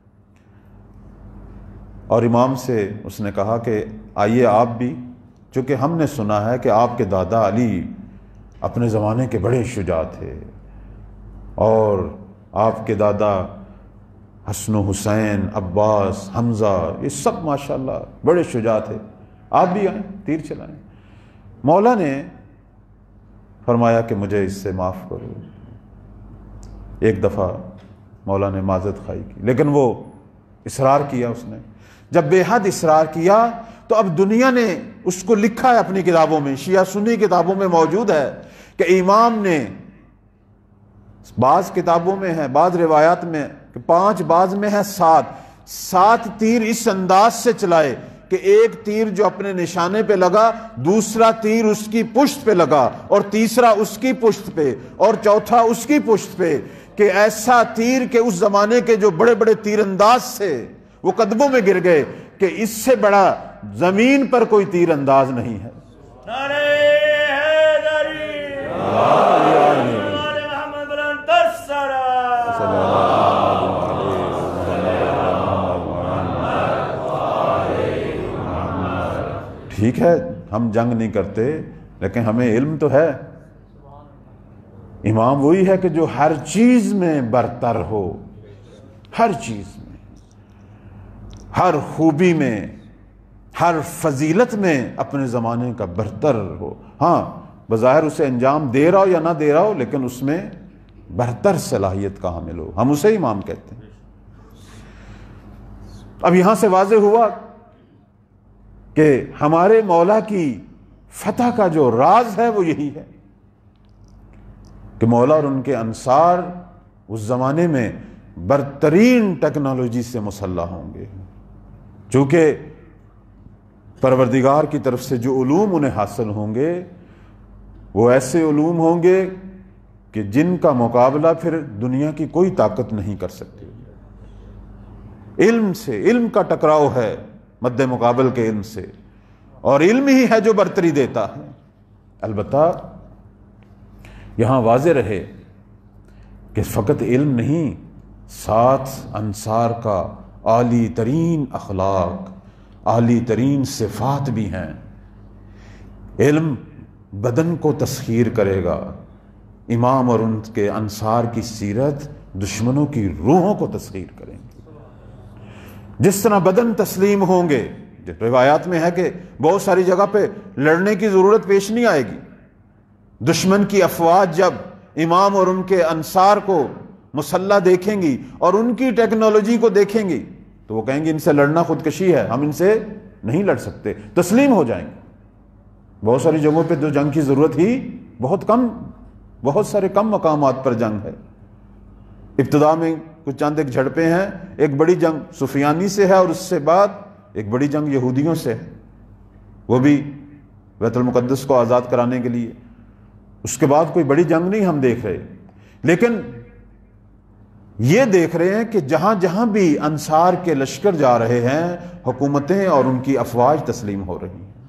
اور امام سے اس نے کہا کہ آئیے آپ بھی، چونکہ ہم نے سنا ہے کہ آپ کے دادا علی اپنے زمانے کے بڑے شجاع تھے، اور آپ کے دادا حسن و حسین، عباس، حمزہ، یہ سب ماشاءاللہ بڑے شجاع تھے. آپ بھی آئیں، تیر چلائیں. مولا نے فرمایا کہ مجھے اس سے معاف کرو. ایک دفعہ مولا نے معذرت خواہی کی، لیکن وہ اصرار کیا. اس نے جب بے حد اصرار کیا تو اب دنیا نے اس کو لکھا ہے اپنی کتابوں میں، شیعہ سنی کتابوں میں موجود ہے کہ امام نے، بعض کتابوں میں ہے، بعض روایات میں کہ پانچ، بعض میں ہے سات سات تیر اس انداز سے چلائے کہ ایک تیر جو اپنے نشانے پہ لگا، دوسرا تیر اس کی پشت پہ لگا، اور تیسرا اس کی پشت پہ، اور چوتھا اس کی پشت پہ، کہ ایسا تیر کہ اس زمانے کے جو بڑے بڑے تیر انداز تھے وہ قدموں میں گر گئے کہ اس سے بڑا زمین پر کوئی تیر انداز نہیں ہے. نعرہ حیدری، آل محمد بلند الصلاۃ. ٹھیک ہے ہم جنگ نہیں کرتے لیکن ہمیں علم تو ہے. امام وہی ہے کہ جو ہر چیز میں برتر ہو، ہر چیز میں، ہر خوبی میں، ہر فضیلت میں اپنے زمانے کا برتر ہو. ہاں بظاہر اسے انجام دے رہا ہو یا نہ دے رہا ہو لیکن اس میں برتر صلاحیت کا حامل ہو. ہم اسے امام کہتے ہیں. اب یہاں سے واضح ہوا کہ ہمارے مولا کی فتح کا جو راز ہے وہ یہی ہے کہ مولا اور ان کے انصار اس زمانے میں برترین ٹیکنالوجی سے مسلح ہوں گے. چونکہ پروردگار کی طرف سے جو علوم انہیں حاصل ہوں گے وہ ایسے علوم ہوں گے کہ جن کا مقابلہ پھر دنیا کی کوئی طاقت نہیں کر سکتی. علم سے، علم کا ٹکراؤ ہے مد مقابل کے علم سے، اور علم ہی ہے جو برتری دیتا ہے. البتہ یہاں واضح رہے کہ فقط علم نہیں، ساتھ انصار کا عالی ترین اخلاق، عالی ترین صفات بھی ہیں. علم بدن کو تسخیر کرے گا. امام اور ان کے انصار کی سیرت دشمنوں کی روحوں کو تسخیر کریں گے. جس طرح بدن تسلیم ہوں گے، روایات میں ہے کہ بہت ساری جگہ پہ لڑنے کی ضرورت پیش نہیں آئے گی. دشمن کی افواج جب امام اور ان کے انصار کو مسلح دیکھیں گی اور ان کی ٹیکنالوجی کو دیکھیں گی تو وہ کہیں گے ان سے لڑنا خودکشی ہے، ہم ان سے نہیں لڑ سکتے، تسلیم ہو جائیں گے. بہت ساری جگہوں پہ تو جنگ کی ضرورت ہی بہت کم، بہت سارے کم مقامات پر جنگ ہے. ابتدا میں کچھ چند ایک جھڑپیں ہیں. ایک بڑی جنگ سفیانی سے ہے اور اس سے بعد ایک بڑی جنگ یہودیوں سے ہے، وہ بھی بیت المقدس کو آزاد کرانے کے لیے. اس کے بعد کوئی بڑی جنگ نہیں ہم دیکھ رہے، لیکن یہ دیکھ رہے ہیں کہ جہاں جہاں بھی انصار کے لشکر جا رہے ہیں حکومتیں اور ان کی افواج تسلیم ہو رہی ہیں.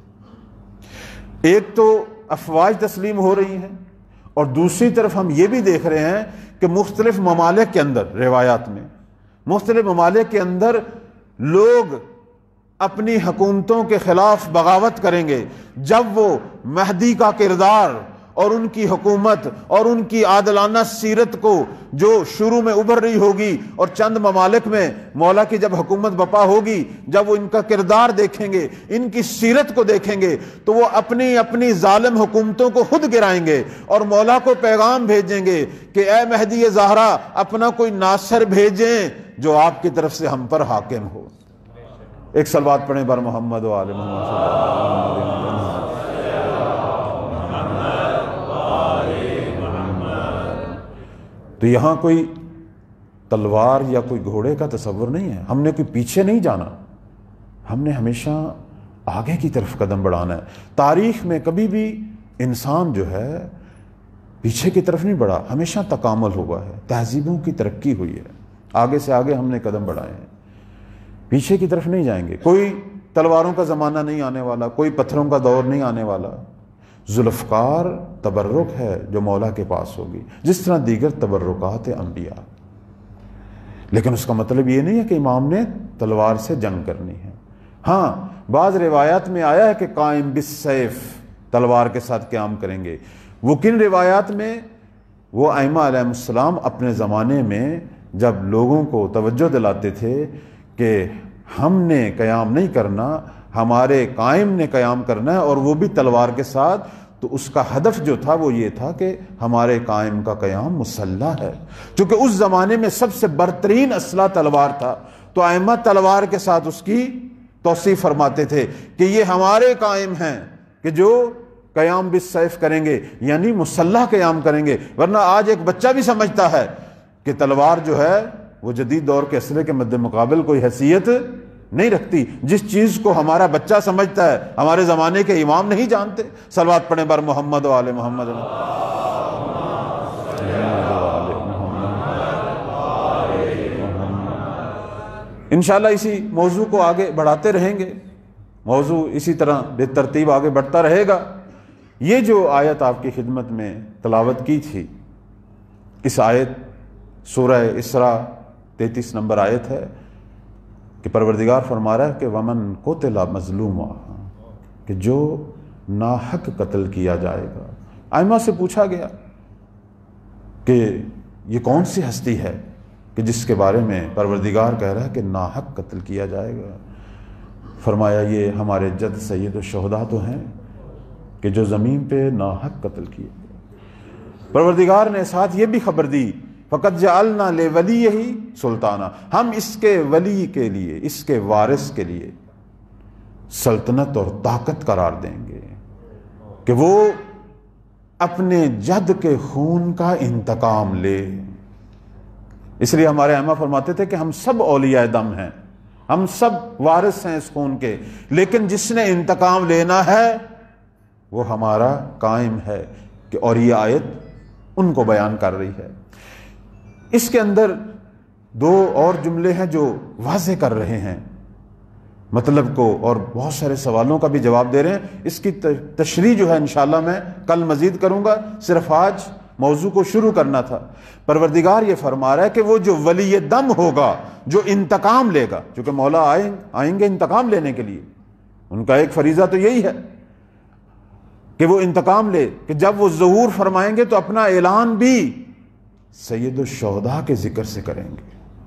ایک تو افواج تسلیم ہو رہی ہیں اور دوسری طرف ہم یہ بھی دیکھ رہے ہیں کہ مختلف ممالک کے اندر، روایات میں مختلف ممالک کے اندر لوگ اپنی حکومتوں کے خلاف بغاوت کریں گے جب وہ مہدی کا کردار اور ان کی حکومت اور ان کی عادلانہ سیرت کو جو شروع میں ابھر رہی ہوگی اور چند ممالک میں مولا کی جب حکومت بپا ہوگی، جب وہ ان کا کردار دیکھیں گے، ان کی سیرت کو دیکھیں گے تو وہ اپنی اپنی ظالم حکومتوں کو خود گرائیں گے اور مولا کو پیغام بھیجیں گے کہ اے مہدی زہرا اپنا کوئی ناصر بھیجیں جو آپ کی طرف سے ہم پر حاکم ہو. ایک صلوات پڑھیں بر محمد و آل محمد صلی اللہ علیہ وسلم. تو یہاں کوئی تلوار یا کوئی گھوڑے کا تصور نہیں ہے. ہم نے کوئی پیچھے نہیں جانا، ہم نے ہمیشہ آگے کی طرف قدم بڑھانا ہے. تاریخ میں کبھی بھی انسان جو ہے پیچھے کی طرف نہیں بڑھا، ہمیشہ تکامل ہوا ہے، تہذیبوں کی ترقی ہوئی ہے، آگے سے آگے ہم نے قدم بڑھائے ہیں، پیچھے کی طرف نہیں جائیں گے. کوئی تلواروں کا زمانہ نہیں آنے والا، کوئی پتھروں کا دور نہیں آنے والا. ذوالفقار تبرک ہے جو مولا کے پاس ہوگی، جس طرح دیگر تبرکات انبیاء. لیکن اس کا مطلب یہ نہیں ہے کہ امام نے تلوار سے جنگ کرنی ہے. ہاں بعض روایات میں آیا ہے کہ قائم بالسیف، تلوار کے ساتھ قیام کریں گے. وہ کن روایات میں؟ وہ ائمہ علیہ السلام اپنے زمانے میں جب لوگوں کو توجہ دلاتے تھے کہ ہم نے قیام نہیں کرنا، ہمارے قائم نے قیام کرنا ہے، اور وہ بھی تلوار کے ساتھ، تو اس کا ہدف جو تھا وہ یہ تھا کہ ہمارے قائم کا قیام مسلح ہے، چونکہ اس زمانے میں سب سے برترین اسلحہ تلوار تھا، تو ائمہ تلوار کے ساتھ اس کی توصیف فرماتے تھے کہ یہ ہمارے قائم ہیں کہ جو قیام بالسیف کریں گے، یعنی مسلح قیام کریں گے۔ ورنہ آج ایک بچہ بھی سمجھتا ہے کہ تلوار جو ہے وہ جدید دور کے اسلحے کے مد مقابل کوئی حیثیت نہیں رکھتی۔ جس چیز کو ہمارا بچہ سمجھتا ہے ہمارے زمانے کے امام نہیں جانتے۔ صلوات پڑھیں بر محمد و آل محمد۔ انشاءاللہ اسی موضوع کو آگے بڑھاتے رہیں گے، موضوع اسی طرح بے ترتیب آگے بڑھتا رہے گا۔ یہ جو آیت آپ کی خدمت میں تلاوت کی تھی، اس آیت سورہ اسراء تینتیس نمبر آیت ہے کہ پروردگار فرما رہا ہے کہ ومن قتل مظلوما، کہ جو ناحق قتل کیا جائے گا۔ ائمہ سے پوچھا گیا کہ یہ کون سی ہستی ہے کہ جس کے بارے میں پروردگار کہہ رہا ہے کہ ناحق قتل کیا جائے گا؟ فرمایا یہ ہمارے جد سید الشہداء تو ہیں کہ جو زمین پہ ناحق قتل کیے گئے۔ پروردگار نے ساتھ یہ بھی خبر دی فقط جعلنا لولیہ سلطانا، ہم اس کے ولی کے لیے، اس کے وارث کے لیے سلطنت اور طاقت قرار دیں گے کہ وہ اپنے جد کے خون کا انتقام لے۔ اس لیے ہمارے ائمہ فرماتے تھے کہ ہم سب اولیاء دم ہیں، ہم سب وارث ہیں اس خون کے، لیکن جس نے انتقام لینا ہے وہ ہمارا قائم ہے کہ، اور یہ آیت ان کو بیان کر رہی ہے۔ اس کے اندر دو اور جملے ہیں جو واضح کر رہے ہیں مطلب کو، اور بہت سارے سوالوں کا بھی جواب دے رہے ہیں۔ اس کی تشریح جو ہے انشاءاللہ میں کل مزید کروں گا، صرف آج موضوع کو شروع کرنا تھا۔ پروردگار یہ فرما رہا ہے کہ وہ جو ولی دم ہوگا، جو انتقام لے گا، چونکہ مولا آئیں آئیں گے انتقام لینے کے لیے، ان کا ایک فریضہ تو یہی ہے کہ وہ انتقام لے، کہ جب وہ ظہور فرمائیں گے تو اپنا اعلان بھی سید الشہداء کے ذکر سے کریں گے۔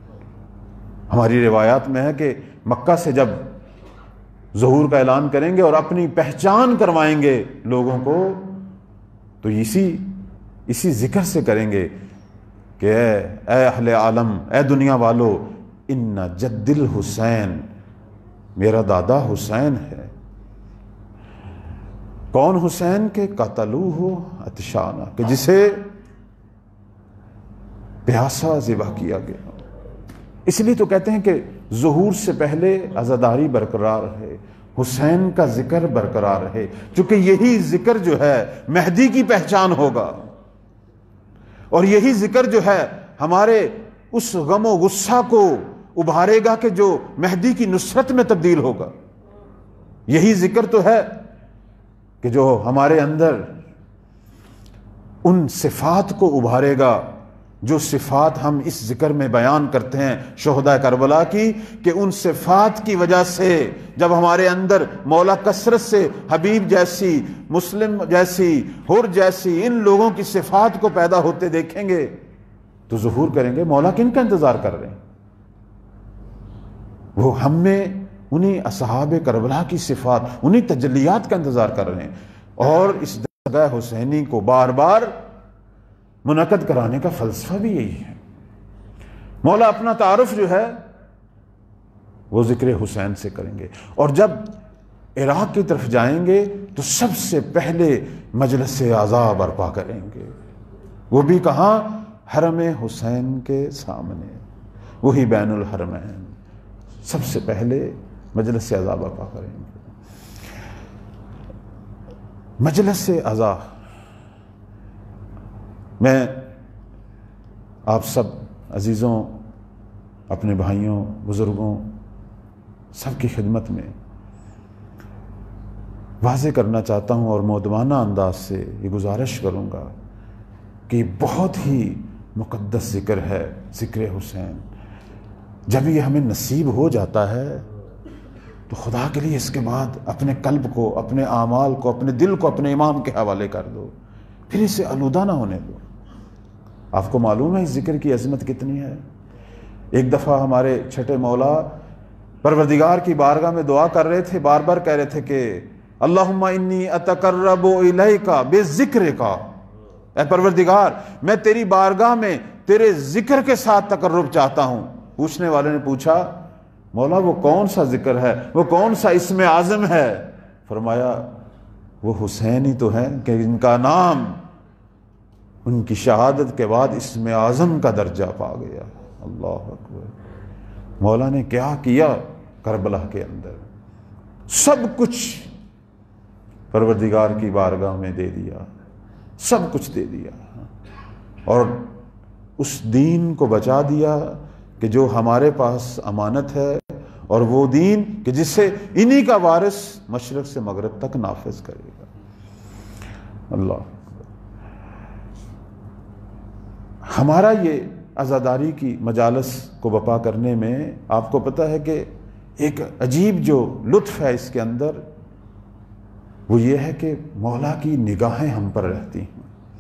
ہماری روایات میں ہے کہ مکہ سے جب ظہور کا اعلان کریں گے اور اپنی پہچان کروائیں گے لوگوں کو، تو اسی اسی ذکر سے کریں گے کہ اے اے اہل عالم، اے دنیا والو، ان جد الحسین، میرا دادا حسین ہے۔ کون حسین؟ کے قتلوہ عطشانا، کہ جسے پیاسا ذبح کیا گیا۔ اس لیے تو کہتے ہیں کہ ظہور سے پہلے عزاداری برقرار ہے، حسین کا ذکر برقرار ہے، چونکہ یہی ذکر جو ہے مہدی کی پہچان ہوگا، اور یہی ذکر جو ہے ہمارے اس غم و غصہ کو ابھارے گا کہ جو مہدی کی نصرت میں تبدیل ہوگا۔ یہی ذکر تو ہے کہ جو ہمارے اندر ان صفات کو ابھارے گا، جو صفات ہم اس ذکر میں بیان کرتے ہیں شہداء کربلا کی، کہ ان صفات کی وجہ سے جب ہمارے اندر مولا کثرت سے حبیب جیسی، مسلم جیسی، حر جیسی ان لوگوں کی صفات کو پیدا ہوتے دیکھیں گے تو ظہور کریں گے مولا کن کا انتظار کر رہے ہیں؟ وہ ہم میں انہی اصحاب کربلا کی صفات، انہی تجلیات کا انتظار کر رہے ہیں، اور اس درگاہ حسینی کو بار بار منعقد کرانے کا فلسفہ بھی یہی ہے۔ مولا اپنا تعارف جو ہے وہ ذکر حسین سے کریں گے، اور جب عراق کی طرف جائیں گے تو سب سے پہلے مجلس اعزا برپا کریں گے، وہ بھی کہاں؟ حرم حسین کے سامنے، وہی بین الحرمین، سب سے پہلے مجلس اعزا برپا کریں گے۔ مجلس اعزا، میں آپ سب عزیزوں، اپنے بھائیوں، بزرگوں، سب کی خدمت میں واضح کرنا چاہتا ہوں، اور مؤدبانہ انداز سے یہ گزارش کروں گا کہ بہت ہی مقدس ذکر ہے ذکر حسین۔ جب یہ ہمیں نصیب ہو جاتا ہے تو خدا کے لیے اس کے بعد اپنے قلب کو، اپنے اعمال کو، اپنے دل کو اپنے امام کے حوالے کر دو، پھر اسے آلودہ نہ ہونے دو۔ آپ کو معلوم ہے اس ذکر کی عظمت کتنی ہے؟ ایک دفعہ ہمارے چھٹے مولا پروردگار کی بارگاہ میں دعا کر رہے تھے، بار بار کہہ رہے تھے کہ اللہم انی اتقرب الیک بذکرک، اے پروردگار میں تیری بارگاہ میں تیرے ذکر کے ساتھ تقرب چاہتا ہوں۔ پوچھنے والے نے پوچھا مولا وہ کون سا ذکر ہے، وہ کون سا اسم اعظم ہے؟ فرمایا وہ حسین ہی تو ہے کہ ان کا نام ان کی شہادت کے بعد اسم اعظم کا درجہ پا گیا۔ اللہ اکبر۔ مولا نے کیا کیا کربلا کے اندر، سب کچھ پروردگار کی بارگاہ میں دے دیا، سب کچھ دے دیا، اور اس دین کو بچا دیا کہ جو ہمارے پاس امانت ہے، اور وہ دین کہ جس سے انہی کا وارث مشرق سے مغرب تک نافذ کرے گا۔ اللہ ہمارا یہ عزاداری کی مجالس کو بپا کرنے میں آپ کو پتہ ہے کہ ایک عجیب جو لطف ہے اس کے اندر، وہ یہ ہے کہ مولا کی نگاہیں ہم پر رہتی ہیں۔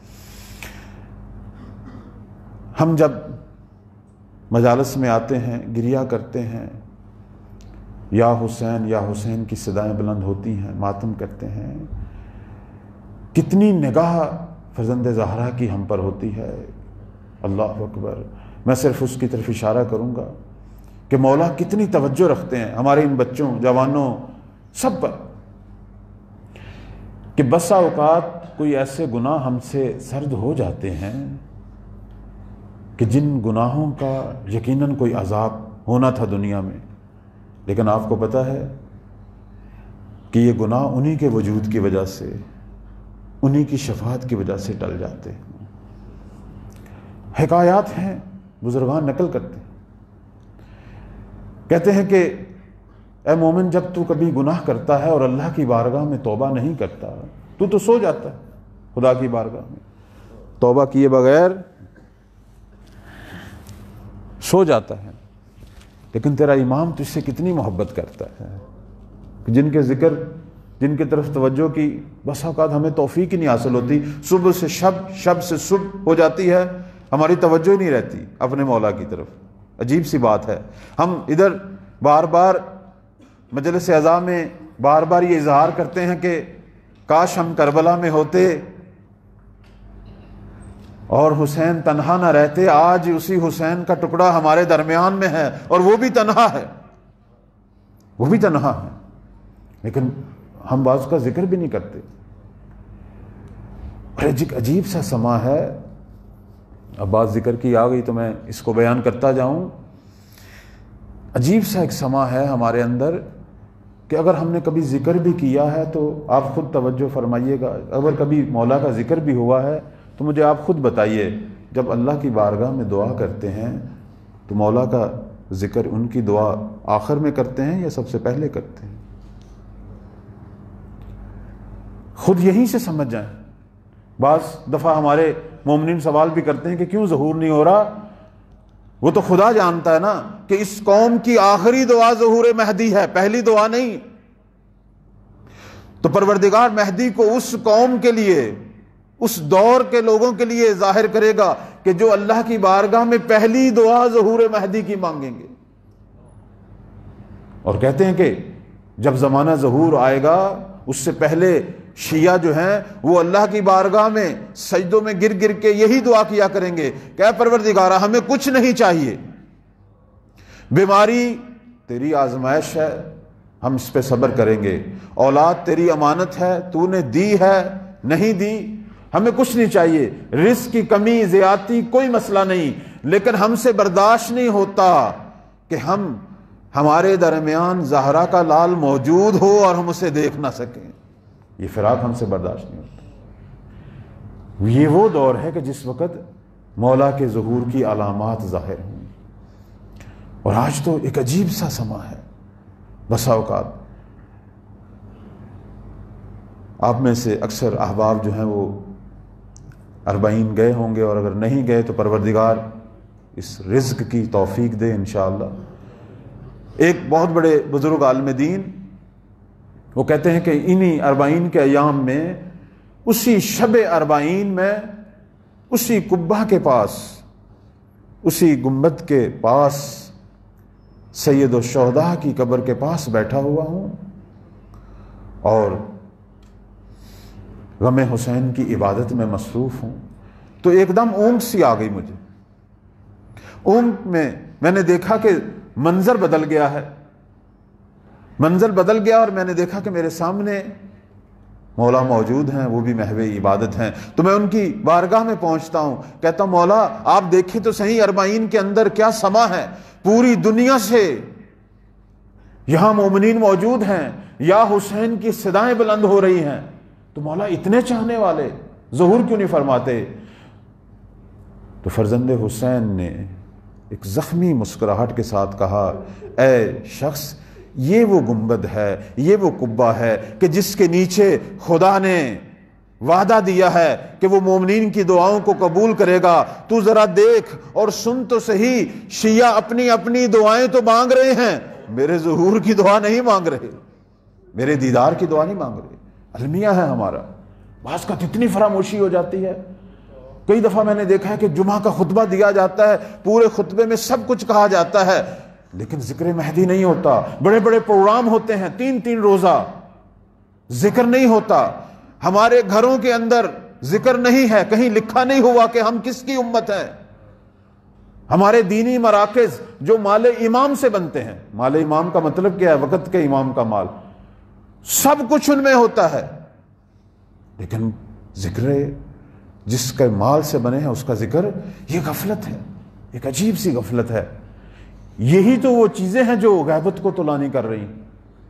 ہم جب مجالس میں آتے ہیں گریہ کرتے ہیں، یا حسین یا حسین کی صدائیں بلند ہوتی ہیں، ماتم کرتے ہیں، کتنی نگاہ فرزند زہرا کی ہم پر ہوتی ہے۔ اللہ اکبر۔ میں صرف اس کی طرف اشارہ کروں گا کہ مولا کتنی توجہ رکھتے ہیں ہمارے ان بچوں، جوانوں، سب پر، کہ بسا اوقات کوئی ایسے گناہ ہم سے سرد ہو جاتے ہیں کہ جن گناہوں کا یقیناً کوئی عذاب ہونا تھا دنیا میں، لیکن آپ کو پتہ ہے کہ یہ گناہ انہی کے وجود کی وجہ سے، انہی کی شفاعت کی وجہ سے ٹل جاتے ہیں۔ حکایات ہیں، بزرگان نقل کرتے ہیں، کہتے ہیں کہ اے مومن جب تو کبھی گناہ کرتا ہے اور اللہ کی بارگاہ میں توبہ نہیں کرتا، تو تو سو جاتا ہے خدا کی بارگاہ میں، توبہ کیے بغیر سو جاتا ہے، لیکن تیرا امام تجھ سے کتنی محبت کرتا ہے، جن کے ذکر، جن کی طرف توجہ کی بس اوقات ہمیں توفیق ہی نہیں حاصل ہوتی، صبح سے شب، شب سے صبح ہو جاتی ہے، ہماری توجہ ہی نہیں رہتی اپنے مولا کی طرف۔ عجیب سی بات ہے، ہم ادھر بار بار مجلس اعزاء میں بار بار یہ اظہار کرتے ہیں کہ کاش ہم کربلا میں ہوتے اور حسین تنہا نہ رہتے، آج اسی حسین کا ٹکڑا ہمارے درمیان میں ہے اور وہ بھی تنہا ہے، وہ بھی تنہا ہے، لیکن ہم بعض کا ذکر بھی نہیں کرتے۔ اور عجیب سا سما ہے، اب بات ذکر کی آ گئی تو میں اس کو بیان کرتا جاؤں۔ عجیب سا ایک سما ہے ہمارے اندر کہ اگر ہم نے کبھی ذکر بھی کیا ہے تو آپ خود توجہ فرمائیے گا، اگر کبھی مولا کا ذکر بھی ہوا ہے تو مجھے آپ خود بتائیے، جب اللہ کی بارگاہ میں دعا کرتے ہیں تو مولا کا ذکر، ان کی دعا آخر میں کرتے ہیں یا سب سے پہلے کرتے ہیں؟ خود یہیں سے سمجھ جائیں۔ بعض دفعہ ہمارے مومنین سوال بھی کرتے ہیں کہ کیوں ظہور نہیں ہو رہا؟ وہ تو خدا جانتا ہے نا کہ اس قوم کی آخری دعا ظہور مہدی ہے، پہلی دعا نہیں۔ تو پروردگار مہدی کو اس قوم کے لیے، اس دور کے لوگوں کے لیے ظاہر کرے گا کہ جو اللہ کی بارگاہ میں پہلی دعا ظہور مہدی کی مانگیں گے۔ اور کہتے ہیں کہ جب زمانہ ظہور آئے گا اس سے پہلے شیعہ جو ہیں وہ اللہ کی بارگاہ میں سجدوں میں گر گر کے یہی دعا کیا کریں گے کہ اے پروردگارہ ہمیں کچھ نہیں چاہیے، بیماری تیری آزمائش ہے ہم اس پہ صبر کریں گے، اولاد تیری امانت ہے تو نے دی ہے نہیں دی، ہمیں کچھ نہیں چاہیے، رزق کی کمی زیادتی کوئی مسئلہ نہیں، لیکن ہم سے برداشت نہیں ہوتا کہ ہم ہمارے درمیان زہرا کا لال موجود ہو اور ہم اسے دیکھ نہ سکیں، یہ فراق ہم سے برداشت نہیں ہوتا۔ یہ وہ دور ہے کہ جس وقت مولا کے ظہور کی علامات ظاہر ہوں، اور آج تو ایک عجیب سا سما ہے۔ بسا اوقات آپ میں سے اکثر احباب جو ہیں وہ اربعین گئے ہوں گے، اور اگر نہیں گئے تو پروردگار اس رزق کی توفیق دے انشاءاللہ۔ ایک بہت بڑے بزرگ عالم دین وہ کہتے ہیں کہ انہی اربعین کے ایام میں، اسی شب اربعین میں، اسی قبہ کے پاس اسی گنبد کے پاس سید الشہداء کی قبر کے پاس بیٹھا ہوا ہوں اور غم حسین کی عبادت میں مصروف ہوں، تو ایک دم اونگ سی آ گئی مجھے۔ اونگ میں میں نے دیکھا کہ منظر بدل گیا ہے، منظر بدل گیا اور میں نے دیکھا کہ میرے سامنے مولا موجود ہیں، وہ بھی محو عبادت ہیں۔ تو میں ان کی بارگاہ میں پہنچتا ہوں، کہتا ہوں مولا آپ دیکھیں تو صحیح اربعین کے اندر کیا سما ہے، پوری دنیا سے یہاں مومنین موجود ہیں، یا حسین کی صدائیں بلند ہو رہی ہیں، تو مولا اتنے چاہنے والے ظہور کیوں نہیں فرماتے؟ تو فرزند حسین نے ایک زخمی مسکراہٹ کے ساتھ کہا، اے شخص یہ وہ گنبد ہے، یہ وہ قبہ ہے کہ جس کے نیچے خدا نے وعدہ دیا ہے کہ وہ مومنین کی دعاؤں کو قبول کرے گا۔ تو ذرا دیکھ اور سن تو صحیح، شیعہ اپنی اپنی دعائیں تو مانگ رہے ہیں، میرے ظہور کی دعا نہیں مانگ رہے، میرے دیدار کی دعا نہیں مانگ رہے۔ المیہ ہے ہمارا، بعض کا اتنی فراموشی ہو جاتی ہے۔ کئی دفعہ میں نے دیکھا ہے کہ جمعہ کا خطبہ دیا جاتا ہے، پورے خطبے میں سب کچھ کہا جاتا ہے، لیکن ذکر مہدی نہیں ہوتا۔ بڑے بڑے پروگرام ہوتے ہیں، تین تین روزہ ذکر نہیں ہوتا۔ ہمارے گھروں کے اندر ذکر نہیں ہے، کہیں لکھا نہیں ہوا کہ ہم کس کی امت ہیں۔ ہمارے دینی مراکز جو مال امام سے بنتے ہیں، مال امام کا مطلب کیا ہے؟ وقت کے امام کا مال، سب کچھ ان میں ہوتا ہے، لیکن ذکر جس کے مال سے بنے ہیں اس کا ذکر، یہ غفلت ہے، ایک عجیب سی غفلت ہے۔ یہی تو وہ چیزیں ہیں جو غیبت کو طلانی کر رہی ہیں۔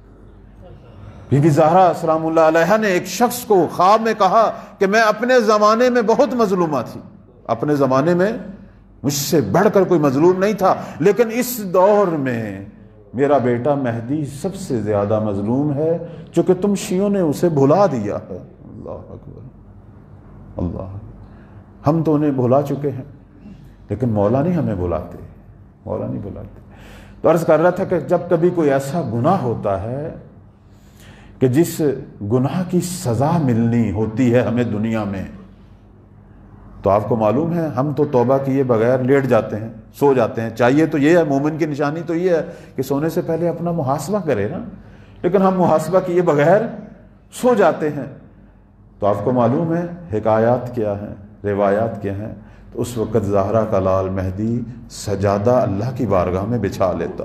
بی بی زہرا سلام اللہ علیہا نے ایک شخص کو خواب میں کہا کہ میں اپنے زمانے میں بہت مظلومہ تھی، اپنے زمانے میں مجھ سے بڑھ کر کوئی مظلوم نہیں تھا، لیکن اس دور میں میرا بیٹا مہدی سب سے زیادہ مظلوم ہے، چونکہ تم شیعوں نے اسے بھلا دیا ہے۔ اللہ اکبر، اللہ، ہم تو انہیں بھلا چکے ہیں، لیکن مولا نہیں ہمیں بھلاتے، مولا نہیں بھلاتے۔ تو عرض کر رہا تھا کہ جب کبھی کوئی ایسا گناہ ہوتا ہے کہ جس گناہ کی سزا ملنی ہوتی ہے ہمیں دنیا میں، تو آپ کو معلوم ہے ہم تو توبہ کیے بغیر لیٹ جاتے ہیں، سو جاتے ہیں۔ چاہیے تو یہ ہے، مومن کی نشانی تو یہ ہے کہ سونے سے پہلے اپنا محاسبہ کرے نا، لیکن ہم محاسبہ کیے بغیر سو جاتے ہیں۔ تو آپ کو معلوم ہے حکایات کیا ہیں، روایات کیا ہیں؟ تو اس وقت زہرا کا لال مہدی سجادہ اللہ کی بارگاہ میں بچھا لیتا،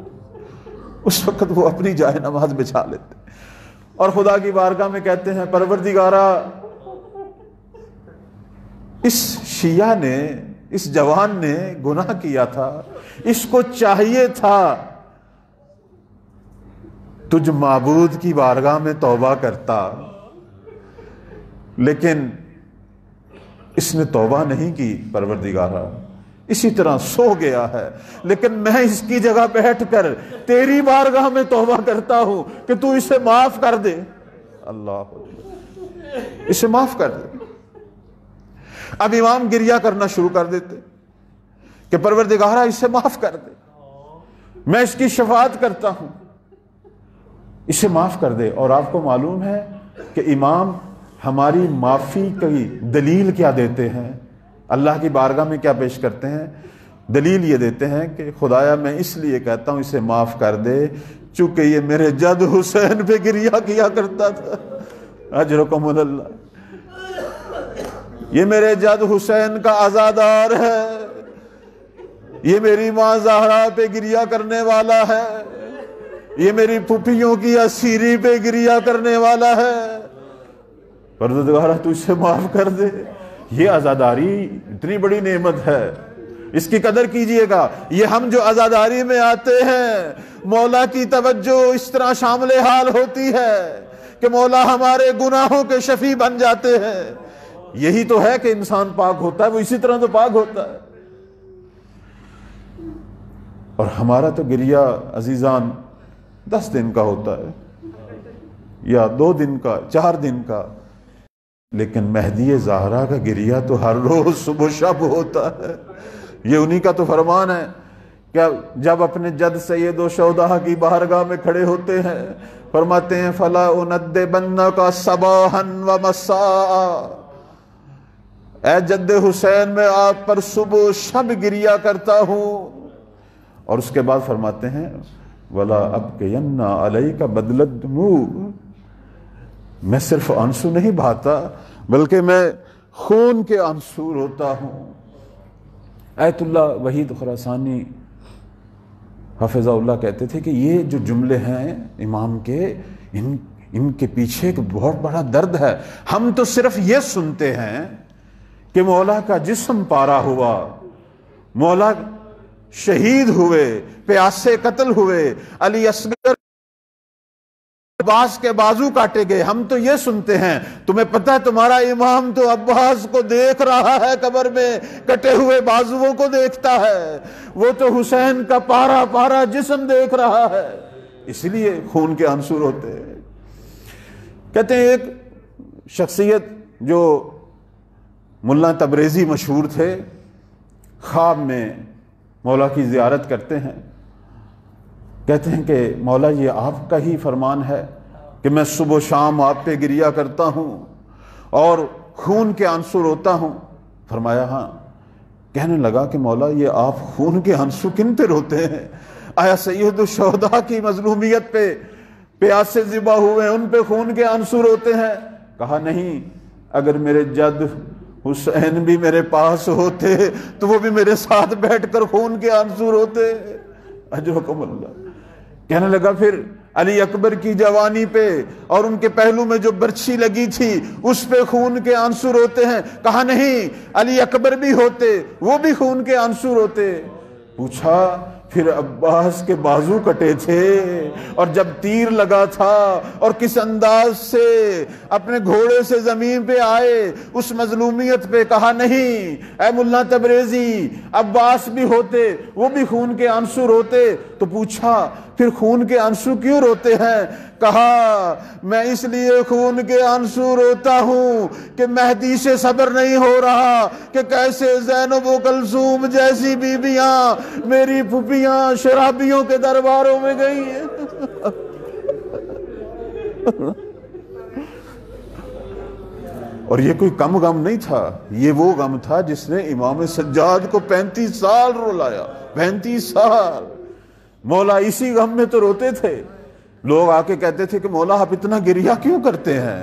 اس وقت وہ اپنی جائے نماز بچھا لیتے اور خدا کی بارگاہ میں کہتے ہیں، پروردگارا اس شیعہ نے، اس جوان نے گناہ کیا تھا، اس کو چاہیے تھا تجھ معبود کی بارگاہ میں توبہ کرتا، لیکن اس نے توبہ نہیں کی۔ پروردگارا اسی طرح سو گیا ہے، لیکن میں اس کی جگہ بیٹھ کر تیری بارگاہ میں توبہ کرتا ہوں کہ تو اسے معاف کر دے۔ اللہ، اسے معاف کر دے۔ اب امام گریہ کرنا شروع کر دیتے کہ پروردگارا اسے معاف کر دے، میں اس کی شفاعت کرتا ہوں، اسے معاف کر دے۔ اور آپ کو معلوم ہے کہ امام ہماری معافی کی دلیل کیا دیتے ہیں، اللہ کی بارگاہ میں کیا پیش کرتے ہیں؟ دلیل یہ دیتے ہیں کہ خدایا میں اس لیے کہتا ہوں اسے معاف کر دے چونکہ یہ میرے جد حسین پہ گریہ کیا کرتا تھا، اجرکم اللہ، یہ میرے جد حسین کا عزادار ہے، یہ میری ماں زہرا پہ گریہ کرنے والا ہے، یہ میری پھوپھیوں کی اسیری پہ گریہ کرنے والا ہے، پروردگارا تو اسے معاف کر دے۔ یہ عزاداری اتنی بڑی نعمت ہے، اس کی قدر کیجئے گا۔ یہ ہم جو عزاداری میں آتے ہیں، مولا کی توجہ اس طرح شامل حال ہوتی ہے کہ مولا ہمارے گناہوں کے شفیع بن جاتے ہیں۔ یہی تو ہے کہ انسان پاک ہوتا ہے، وہ اسی طرح تو پاک ہوتا ہے۔ اور ہمارا تو گریہ عزیزان دس دن کا ہوتا ہے یا دو دن کا، چار دن کا، لیکن مہدی زہرا کا گریہ تو ہر روز صبح و شب ہوتا ہے۔ یہ انہی کا تو فرمان ہے کہ جب اپنے جد سید و شہداء کی بارگاہ میں کھڑے ہوتے ہیں فرماتے ہیں فَلَا أُنَدِّبَنَّكَ صَبَاحًا وَمَسَاءً، اے جد حسین میں آپ پر صبح و شب گریا کرتا ہوں. اور اس کے بعد فرماتے ہیں وَلَا أَبْكِيَنَّ عَلَيْكَ بَدْلَ الدُّمُوعِ، میں صرف آنسو نہیں بہاتا بلکہ میں خون کے آنسو روتا ہوں. آیت اللہ وحید خراسانی حفظہ اللہ کہتے تھے کہ یہ جو جملے ہیں امام کے، ان ان کے پیچھے ایک بہت بڑا درد ہے. ہم تو صرف یہ سنتے ہیں کہ مولا کا جسم پارا ہوا، مولا شہید ہوئے، پیاسے قتل ہوئے، علی اصغر عباس کے بازو کاٹے گئے. ہم تو یہ سنتے ہیں. تمہیں پتہ ہے تمہارا امام تو عباس کو دیکھ رہا ہے، قبر میں کٹے ہوئے بازوؤں کو دیکھتا ہے. وہ تو حسین کا پارا پارا جسم دیکھ رہا ہے، اس لیے خون کے آنسو روتے ہیں. کہتے ہیں ایک شخصیت جو ملا تبریزی مشہور تھے، خواب میں مولا کی زیارت کرتے ہیں. کہتے ہیں کہ مولا یہ آپ کا ہی فرمان ہے کہ میں صبح و شام آپ پہ گریا کرتا ہوں اور خون کے آنسو روتا ہوں. فرمایا ہاں. کہنے لگا کہ مولا یہ آپ خون کے آنسو کن پہ روتے ہیں؟ آیا سید الشہداء کی مظلومیت پہ پیاسے ذبح ہوئے ان پہ خون کے آنسو روتے ہیں؟ کہا نہیں، اگر میرے جد حسین بھی میرے پاس ہوتے تو وہ بھی میرے ساتھ بیٹھ کر خون کے آنسو روتے. اجرکم اللہ. کہنے لگا پھر علی اکبر کی جوانی پہ اور ان کے پہلو میں جو برچھی لگی تھی اس پہ خون کے آنسو روتے ہیں؟ کہا نہیں، علی اکبر بھی ہوتے وہ بھی خون کے آنسو روتے. پوچھا پھر عباس کے بازو کٹے تھے اور جب تیر لگا تھا اور کس انداز سے اپنے گھوڑے سے زمین پہ آئے اس مظلومیت پہ؟ کہا نہیں، اے ملا تبریزی عباس بھی ہوتے وہ بھی خون کے آنسو روتے. تو پوچھا پھر خون کے آنسو کیوں روتے ہیں؟ کہا میں اس لیے خون کے آنسو روتا ہوں کہ مہدی سے صبر نہیں ہو رہا کہ کیسے زینب و کلثوم جیسی بیویاں میری پھپھیاں شرابیوں کے درباروں میں گئی ہیں. اور یہ کوئی کم غم نہیں تھا، یہ وہ غم تھا جس نے امام سجاد کو پینتیس سال رلایا. پینتیس سال مولا اسی غم میں تو روتے تھے. لوگ آ کے کہتے تھے کہ مولا آپ اتنا گریا کیوں کرتے ہیں؟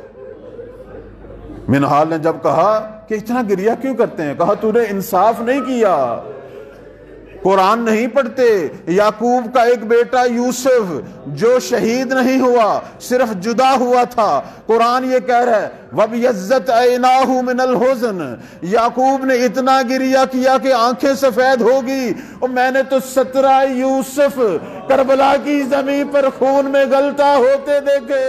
منہال نے جب کہا کہ اتنا گریا کیوں کرتے ہیں، کہا تو نے انصاف نہیں کیا، قرآن نہیں پڑھتے. یعقوب کا ایک بیٹا یوسف جو شہید نہیں ہوا، صرف جدا ہوا تھا، قرآن یہ کہہ رہا ہے وَبْيَضَّتْ عَيْنَاهُ مِنَ الْحُزْنِ، یعقوب نے اتنا گریا کیا کہ آنکھیں سفید ہوگی. اور میں نے تو سترہ یوسف کربلا کی زمین پر خون میں گلتا ہوتے دیکھے.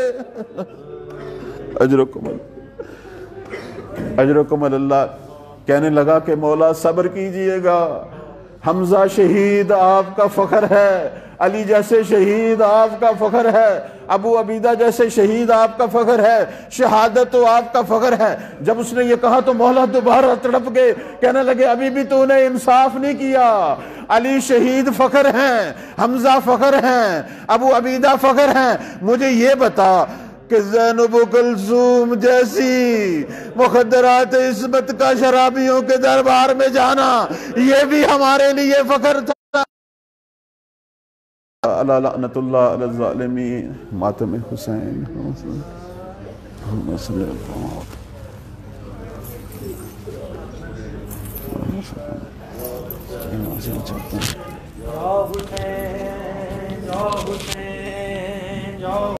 اجرکم اللہ، اجرکم اللہ. کہنے لگا کہ مولا صبر کیجئے گا، حمزہ شہید آپ کا فخر ہے، علی جیسے شہید آپ کا فخر ہے، ابو عبیدہ جیسے شہید آپ کا فخر ہے، شہادت تو آپ کا فخر ہے. جب اس نے یہ کہا تو مولا دوبارہ تڑپ گئے. کہنے لگے ابھی بھی تو نے انصاف نہیں کیا. علی شہید فخر ہیں، حمزہ فخر ہیں، ابو عبیدہ فخر ہیں. مجھے یہ بتا کہ زینب و کلثوم جیسی مخدرات عصمت کا شرابیوں کے دربار میں جانا یہ بھی ہمارے لیے فخر تھا. اللہ لعنت اللہ علی الظالمین. ماتم حسین یا حسین یا حسین یا